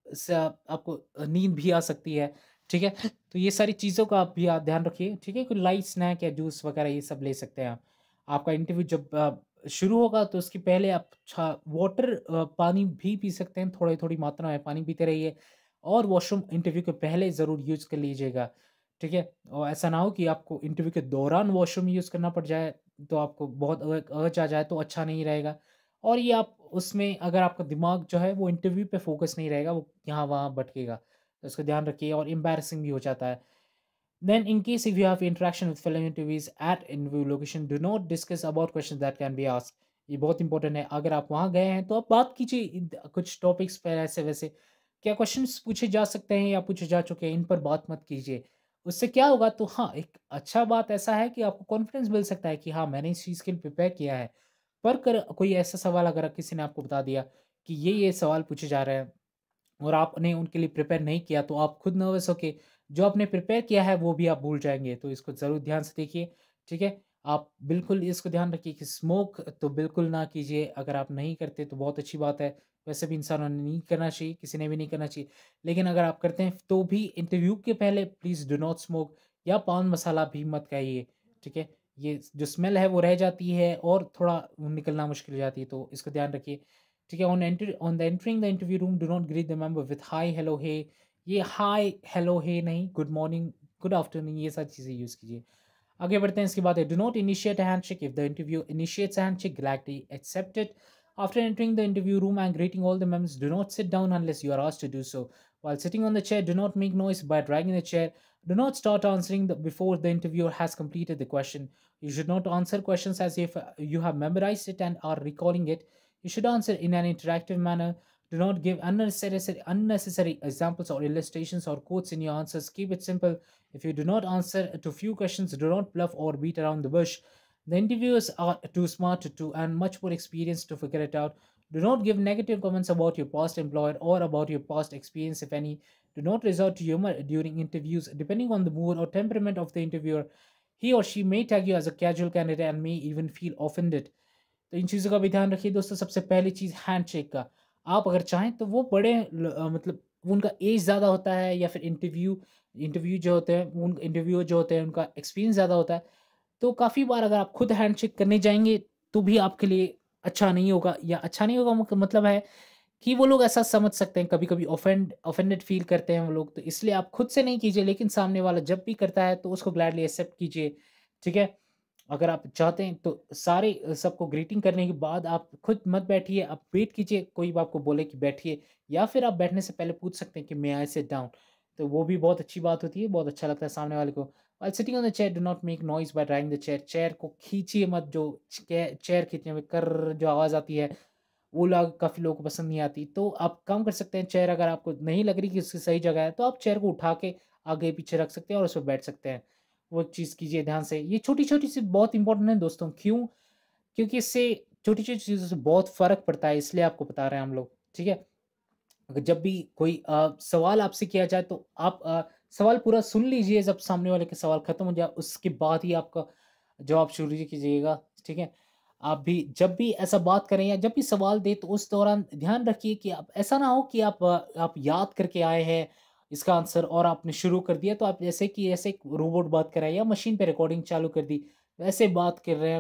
A: आपको नींद भी आ सकती है, ठीक है? तो ये सारी चीज़ों का आप भी ध्यान रखिए, ठीक है? कोई लाइट स्नैक या जूस वगैरह ये सब ले सकते हैं आप। आपका इंटरव्यू जब शुरू होगा तो उसके पहले आप वाटर पानी भी पी सकते हैं, थोड़ी-थोड़ी मात्रा में पानी पीते रहिए और वॉशरूम इंटरव्यू के पहले ज़रूर यूज़ कर लीजिएगा, ठीक है? और ऐसा ना हो कि आपको इंटरव्यू के दौरान वॉशरूम यूज़ करना पड़ जाए, तो आपको बहुत अर्ज आ जाए तो अच्छा नहीं रहेगा। और ये आप उसमें अगर आपका दिमाग जो है वो इंटरव्यू पे फ़ोकस नहीं रहेगा, वो यहाँ-वहाँ भटकेगा। तो इसका ध्यान रखिए और एम्बैरेसिंग भी हो जाता है। Then, in case if you have interaction with fellow interviewees at interview location, do not discuss about questions that can be asked. ये बहुत इंपॉर्टेंट है। अगर आप वहाँ गए हैं तो आप बात कीजिए कुछ टॉपिक्स पर ऐसे वैसे। क्या क्वेश्चंस पूछे जा सकते हैं या पूछे जा चुके हैं, इन पर बात मत कीजिए। उससे क्या होगा तो हाँ, एक अच्छा बात ऐसा है कि आपको कॉन्फिडेंस मिल सकता है कि हाँ, मैंने इस चीज़ के लिए प्रिपेयर किया है। पर कोई ऐसा सवाल अगर किसी ने आपको बता दिया कि ये सवाल पूछे जा रहे हैं और आपने उनके लिए प्रिपेयर नहीं किया, तो आप खुद नर्वस होके जो आपने प्रिपेयर किया है, वो भी आप भूल जाएँगे। तो इसको ज़रूर ध्यान से देखिए, ठीक है? आप बिल्कुल इसको ध्यान रखिए कि स्मोक तो बिल्कुल ना कीजिए, अगर आप नहीं करते तो बहुत अच्छी बात है। वैसे भी इंसानों ने नहीं करना चाहिए, किसी ने भी नहीं करना चाहिए। लेकिन अगर आप करते हैं, तो भी इंटरव्यू के पहले प्लीज़ डू नॉट स्मोक या पान मसाला भी मत खाइए, ठीक है? ये जो स्मेल है, वो रह जाती है और थोड़ा निकलना मुश्किल हो जाती है, तो इसको ध्यान रखिए। ठीक है, on the entering the interview room do not greet the member with hi, hello, hey. ये हाय, हेलो, हे नहीं, गुड मॉर्निंग, गुड आफ्टरनून ये सारी चीज़ें यूज़ कीजिए। आगे बढ़ते हैं, इसके बाद है do not initiate a handshake if the interview initiates a handshake gladly accept it. After entering the interview room and greeting all the members, do not sit down unless you are asked to do so. While sitting on the chair, do not make noise by dragging the chair. Do not start answering before the interviewer has completed the question. You should not answer questions as if you have memorized it and are recalling it. You should answer in an interactive manner. Do not give unnecessary examples or illustrations or quotes in your answers. Keep it simple. If you do not answer to few questions, do not bluff or beat around the bush. The interviewers are too smart to and much more experienced to figure it out. Do not give negative comments about your past employer or about your past experience, if any. Do not resort to humor during interviews. Depending on the mood or temperament of the interviewer, he or she may tag you as a casual candidate and may even feel offended. तो इन चीज़ों का भी ध्यान रखिए दोस्तों। सबसे पहली चीज़ handshake का। आप अगर चाहें तो वो बड़े मतलब उनका एज ज़्यादा होता है या फिर इंटरव्यू जो होते हैं उन इंटरव्यूअर जो होते हैं उनका एक्सपीरियंस ज़्यादा होता है। तो काफ़ी बार अगर आप खुद हैंडशेक करने जाएँगे तो भी आपके लिए अच्छा नहीं होगा या अच्छा नहीं होगा मतलब है कि वो लोग ऐसा समझ सकते हैं, कभी-कभी ऑफेंडेड फ़ील करते हैं वो लोग। तो इसलिए आप खुद से नहीं कीजिए, लेकिन सामने वाला जब भी करता है तो उसको ग्लैडली एक्सेप्ट कीजिए, ठीक है? अगर आप चाहते हैं तो सारे सबको ग्रीटिंग करने के बाद आप खुद मत बैठिए, आप वेट कीजिए कोई आपको बोले कि बैठिए, या फिर आप बैठने से पहले पूछ सकते हैं कि मे आई सिट डाउन? तो वो भी बहुत अच्छी बात होती है, बहुत अच्छा लगता है सामने वाले को। While sitting on the chair do not make noise by dragging the chair. Chair को खींचिए मत, जो चेयर खींचने में कर्र जो आवाज़ आती है, वो लोग काफ़ी लोगों को पसंद नहीं आती। तो आप काम कर सकते हैं, चेयर अगर आपको नहीं लग रही कि उसकी सही जगह है, तो आप चेयर को उठा के आगे-पीछे रख सकते हैं और उस पे बैठ सकते हैं। वो एक चीज़ कीजिए ध्यान से। ये छोटी-छोटी सी बहुत इंपॉर्टेंट है दोस्तों, क्यों? क्योंकि इससे छोटी-छोटी चीज़ों से बहुत फ़र्क पड़ता है, इसलिए आपको बता रहे हैं हम लोग, ठीक है? अगर जब भी कोई सवाल आपसे किया जाए तो आप सवाल पूरा सुन लीजिए, जब सामने वाले के सवाल खत्म हो जाए उसके बाद ही आपका जवाब शुरू कीजिएगा, ठीक है? आप भी जब भी ऐसा बात करें या जब भी सवाल दें तो उस दौरान ध्यान रखिए कि आप ऐसा ना हो कि आप याद करके आए हैं इसका आंसर और आपने शुरू कर दिया, तो आप जैसे कि ऐसे एक रोबोट बात कर रहा है या मशीन पे रिकॉर्डिंग चालू कर दी, वैसे बात कर रहे हैं,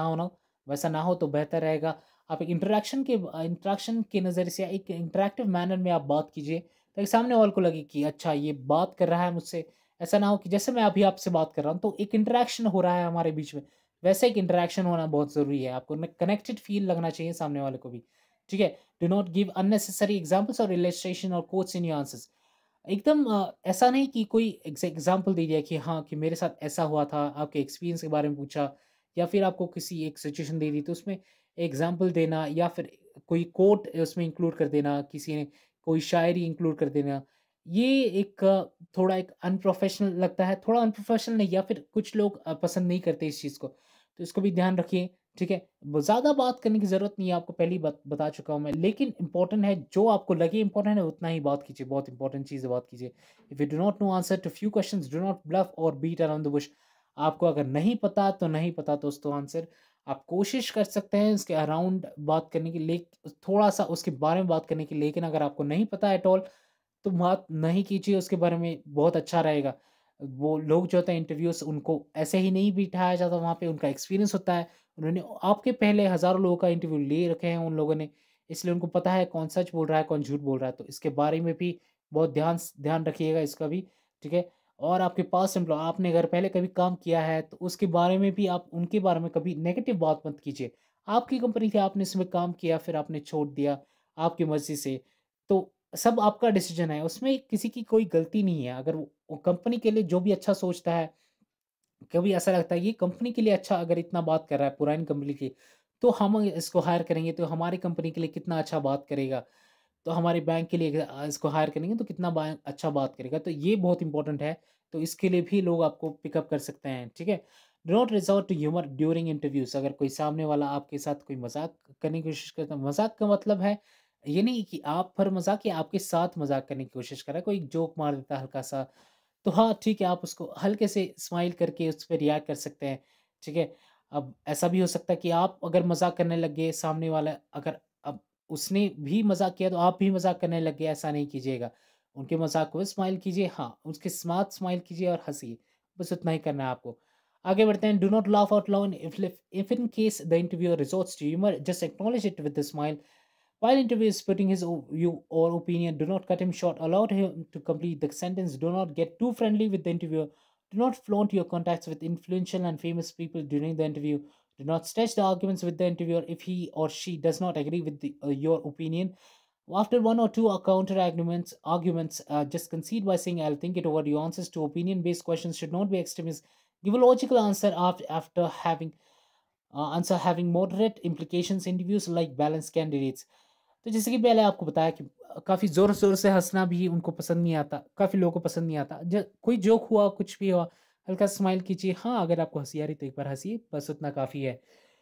A: वैसा ना हो तो बेहतर रहेगा। आप एक इंटरेक्शन के नज़रिए से एक इंटरैक्टिव मैनर में आप बात कीजिए, ताकि सामने वाले को लगे कि अच्छा ये बात कर रहा है मुझसे। ऐसा ना हो कि जैसे मैं अभी आपसे बात कर रहा हूँ, तो एक इंटरैक्शन हो रहा है हमारे बीच में, वैसे एक इंटरैक्शन होना बहुत ज़रूरी है। आपको न कनेक्टेड फ़ील लगना चाहिए सामने वाले को भी, ठीक है? Do not give unnecessary examples और इलस्ट्रेशन और कोट्स इन योर आंसर्स। एकदम ऐसा नहीं कि कोई एग्ज़ाम्पल दे दिया कि हाँ, कि मेरे साथ ऐसा हुआ था, आपके एक्सपीरियंस के बारे में पूछा, या फिर आपको किसी एक सिचुएशन दे दी तो उसमें एग्ज़ाम्पल देना या फिर कोई कोट उसमें इंक्लूड कर देना, किसी ने कोई शायरी इंक्लूड कर देना। ये एक थोड़ा एक अनप्रोफेशनल लगता है, थोड़ा अनप्रोफेशनल नहीं, या फिर कुछ लोग पसंद नहीं करते इस चीज़ को, तो इसको भी ध्यान रखिए, ठीक है? ज़्यादा बात करने की ज़रूरत नहीं है, आपको पहले ही बता चुका हूँ मैं, लेकिन इम्पोर्टेंट है, जो आपको लगे इम्पोर्टेंट है उतना ही बात कीजिए, बहुत इंपॉर्टेंट चीज़ है, बात कीजिए। If you do not know answer to few questions, do not bluff और बीट अराउंड द बुश। आपको अगर नहीं पता तो नहीं पता, दोस्तों, आंसर आप कोशिश कर सकते हैं उसके अराउंड बात करने की, थोड़ा सा उसके बारे में बात करने की, लेकिन अगर आपको नहीं पता एट ऑल, तो बात नहीं कीजिए उसके बारे में, बहुत अच्छा रहेगा। वो लोग जो होते हैं इंटरव्यूअर्स, उनको ऐसे ही नहीं बिठाया जाता वहाँ पे, उनका एक्सपीरियंस होता है। उन्होंने आपके पहले हज़ारों लोगों का इंटरव्यू ले रखे हैं उन लोगों ने, इसलिए उनको पता है कौन सच बोल रहा है, कौन झूठ बोल रहा है। तो इसके बारे में भी बहुत ध्यान रखिएगा इसका भी, ठीक है? और आपके पास एम्प्लॉय, आपने अगर पहले कभी काम किया है, तो उसके बारे में भी आप उनके बारे में कभी नेगेटिव बात मत कीजिए। आपकी कंपनी थी, आपने इसमें काम किया, फिर आपने छोड़ दिया आपकी मर्ज़ी से, तो सब आपका डिसीजन है, उसमें किसी की कोई गलती नहीं है। अगर वो कंपनी के लिए जो भी अच्छा सोचता है, कभी ऐसा लगता है ये कंपनी के लिए अच्छा, अगर इतना बात कर रहा है पुरानी कंपनी की, तो हम इसको हायर करेंगे, तो हमारी कंपनी के लिए कितना अच्छा बात करेगा। तो हमारे बैंक के लिए इसको हायर करेंगे तो कितना अच्छा बात करेगा। तो ये बहुत इंपॉर्टेंट है। तो इसके लिए भी लोग आपको पिकअप कर सकते हैं, ठीक है? Do not resort to humour during interviews. अगर कोई सामने वाला आपके साथ कोई मजाक करने की कोशिश करता है, मजाक का मतलब है ये नहीं कि आप पर मजाक, या आपके साथ मजाक करने की कोशिश कर रहा है, कोई जोक मार देता है हल्का सा, तो हाँ, ठीक है, आप उसको हल्के से स्माइल करके उस पे रिएक्ट कर सकते हैं, ठीक है? अब ऐसा भी हो सकता है कि आप अगर मज़ाक करने लग गए, सामने वाला अगर अब उसने भी मज़ाक किया तो आप भी मज़ाक करने लग गए, ऐसा नहीं कीजिएगा। उनके मज़ाक को स्माइल कीजिए, हाँ, उसके साथ स्माइल कीजिए और हँसिए, बस उतना ही करना है आपको। आगे बढ़ते हैं, do not laugh out loud if in case the interviewer resorts to humour, just acknowledge it with a smile. While interviewer is putting his view or opinion, do not cut him short. Allow him to complete the sentence. Do not get too friendly with the interviewer. Do not flaunt your contacts with influential and famous people during the interview. Do not stretch the arguments with the interviewer if he or she does not agree with your opinion. After one or two counter arguments, just concede by saying, "I'll think it over." Your answers to opinion-based questions should not be extremist. Give a logical answer after answer having moderate implications. Interviews like balanced candidates. तो जैसे कि पहले आपको बताया कि काफ़ी ज़ोर-शोर से हँसना भी उनको पसंद नहीं आता, काफ़ी लोगों को पसंद नहीं आता। ज कोई जोक हुआ, कुछ भी हुआ, हल्का स्माइल कीजिए। हाँ, अगर आपको हँसी आ रही तो एक बार हँसिए, बस उतना काफ़ी है।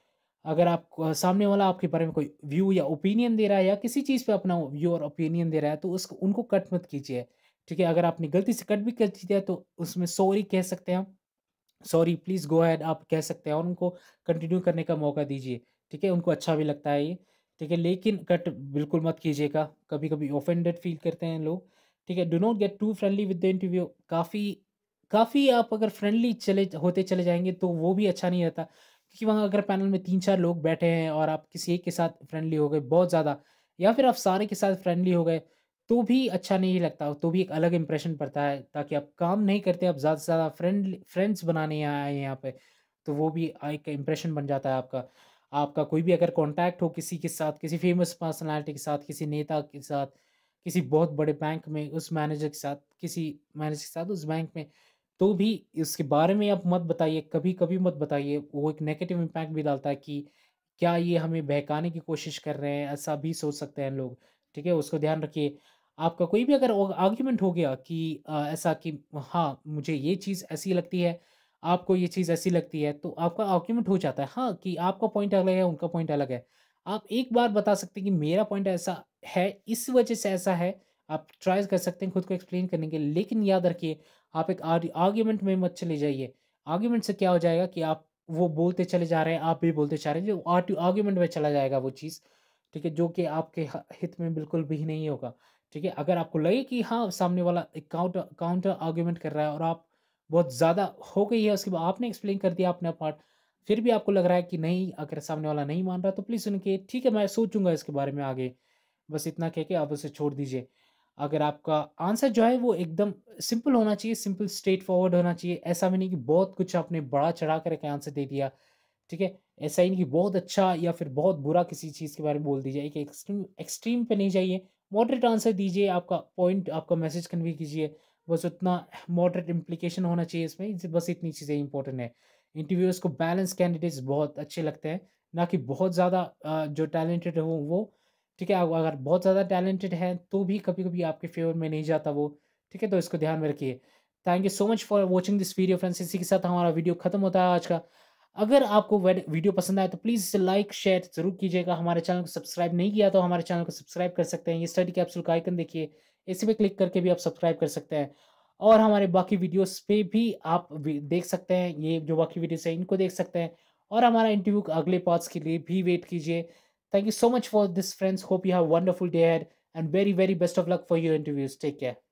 A: अगर आप सामने वाला आपके बारे में कोई व्यू या ओपिनियन दे रहा है, या किसी चीज़ पे अपना व्यू और ओपिनियन दे रहा है, तो उसको उनको कट मत कीजिए, ठीक है? अगर आपने गलती से कट भी कर दिया तो उसमें सॉरी कह सकते हैं हम। सॉरी, प्लीज़ गो अहेड, आप कह सकते हैं और उनको कंटिन्यू करने का मौका दीजिए, ठीक है? उनको अच्छा भी लगता है ये, ठीक है? लेकिन कट बिल्कुल मत कीजिएगा, कभी-कभी ऑफेंडेड फ़ील करते हैं लोग, ठीक है? Do not get too friendly with the interview. काफ़ी काफ़ी आप अगर फ्रेंडली चले जाएँगे तो वो भी अच्छा नहीं रहता, क्योंकि वहाँ अगर पैनल में 3-4 लोग बैठे हैं और आप किसी एक के साथ फ्रेंडली हो गए बहुत ज़्यादा, या फिर आप सारे के साथ फ्रेंडली हो गए, तो भी अच्छा नहीं लगता, तो भी एक अलग इंप्रेशन पड़ता है, ताकि आप काम नहीं करते, आप ज़्यादा से ज़्यादा फ्रेंड्स बनाने आए हैं यहाँ पे, तो वो भी एक इंप्रेशन बन जाता है आपका। आपका कोई भी अगर कॉन्टैक्ट हो किसी के साथ, किसी फ़ेमस पर्सनैलिटी के साथ, किसी नेता के साथ, किसी बहुत बड़े बैंक में उस मैनेजर के साथ, किसी मैनेजर के साथ उस बैंक में, तो भी इसके बारे में आप मत बताइए, कभी-कभी मत बताइए। वो एक नेगेटिव इम्पैक्ट भी डालता है कि क्या ये हमें बहकाने की कोशिश कर रहे हैं, ऐसा भी सोच सकते हैं लोग, ठीक है? उसको ध्यान रखिए। आपका कोई भी अगर आर्ग्यूमेंट हो गया कि ऐसा कि हाँ, मुझे ये चीज़ ऐसी लगती है, आपको ये चीज़ ऐसी लगती है, तो आपका आर्ग्यूमेंट हो जाता है। हाँ, कि आपका पॉइंट अलग है, उनका पॉइंट अलग है। आप एक बार बता सकते हैं कि मेरा पॉइंट ऐसा है, इस वजह से ऐसा है। आप ट्राई कर सकते हैं खुद को एक्सप्लेन करने के लिए, लेकिन याद रखिए, आप एक आर्ग्यूमेंट में मत चले जाइए। आर्ग्यूमेंट से क्या हो जाएगा कि आप वो बोलते चले जा रहे हैं, आप भी बोलते जा रहे हैं, जो आर्ग्यूमेंट में चला जाएगा वो चीज़, ठीक है? जो कि आपके हित में बिल्कुल भी नहीं होगा। ठीक है? अगर आपको लगे कि हाँ, सामने वाला एक काउंटर काउंटर आर्गुमेंट कर रहा है और आप बहुत ज़्यादा हो गई है, उसके बाद आपने एक्सप्लेन कर दिया अपना पार्ट, फिर भी आपको लग रहा है कि नहीं, अगर सामने वाला नहीं मान रहा, तो प्लीज़ उनके ठीक है, मैं सोचूँगा इसके बारे में आगे। बस इतना कह के आप उसे छोड़ दीजिए। अगर आपका आंसर जो है वो एकदम सिंपल होना चाहिए, सिंपल स्ट्रेट फॉरवर्ड होना चाहिए। ऐसा भी नहीं कि बहुत कुछ आपने बढ़ा-चढ़ा कर के आंसर दे दिया, ठीक है? ऐसा ही नहीं कि बहुत अच्छा या फिर बहुत बुरा किसी चीज़ के बारे में बोल दीजिए। एक एक्सट्रीम एक्सट्रीम पे नहीं जाइए, मॉडरेट आंसर दीजिए, आपका पॉइंट, आपका मैसेज कन्वे कीजिए। बस उतना मॉडरेट इम्प्लीकेशन होना चाहिए इसमें, बस इतनी चीज़ें इंपॉर्टेंट है। इंटरव्यूअर्स को बैलेंस कैंडिडेट्स बहुत अच्छे लगते हैं, ना कि बहुत ज़्यादा जो टैलेंटेड हो वो, ठीक है? अगर बहुत ज़्यादा टैलेंटेड है, तो भी कभी-कभी आपके फ़ेवर में नहीं जाता वो, ठीक है? तो इसको ध्यान में रखिए। Thank you so much for watching this video friends. इसी के साथ हमारा वीडियो खत्म होता है आज का। अगर आपको वीडियो पसंद आए तो प्लीज़ इसे लाइक, शेयर ज़रूर कीजिएगा। हमारे चैनल को सब्सक्राइब नहीं किया तो हमारे चैनल को सब्सक्राइब कर सकते हैं। ये स्टडी कैप्सूल का आइकन देखिए, इसी पे क्लिक करके भी आप सब्सक्राइब कर सकते हैं। और हमारे बाकी वीडियोज़ पे भी आप देख सकते हैं, ये जो बाकी वीडियोज़ हैं इनको देख सकते हैं। और हमारा इंटरव्यू के अगले पार्ट्स के लिए भी वेट कीजिए। Thank you so much for this friends. Hope you have wonderful day ahead and very, very best of luck for your interviews. Take care.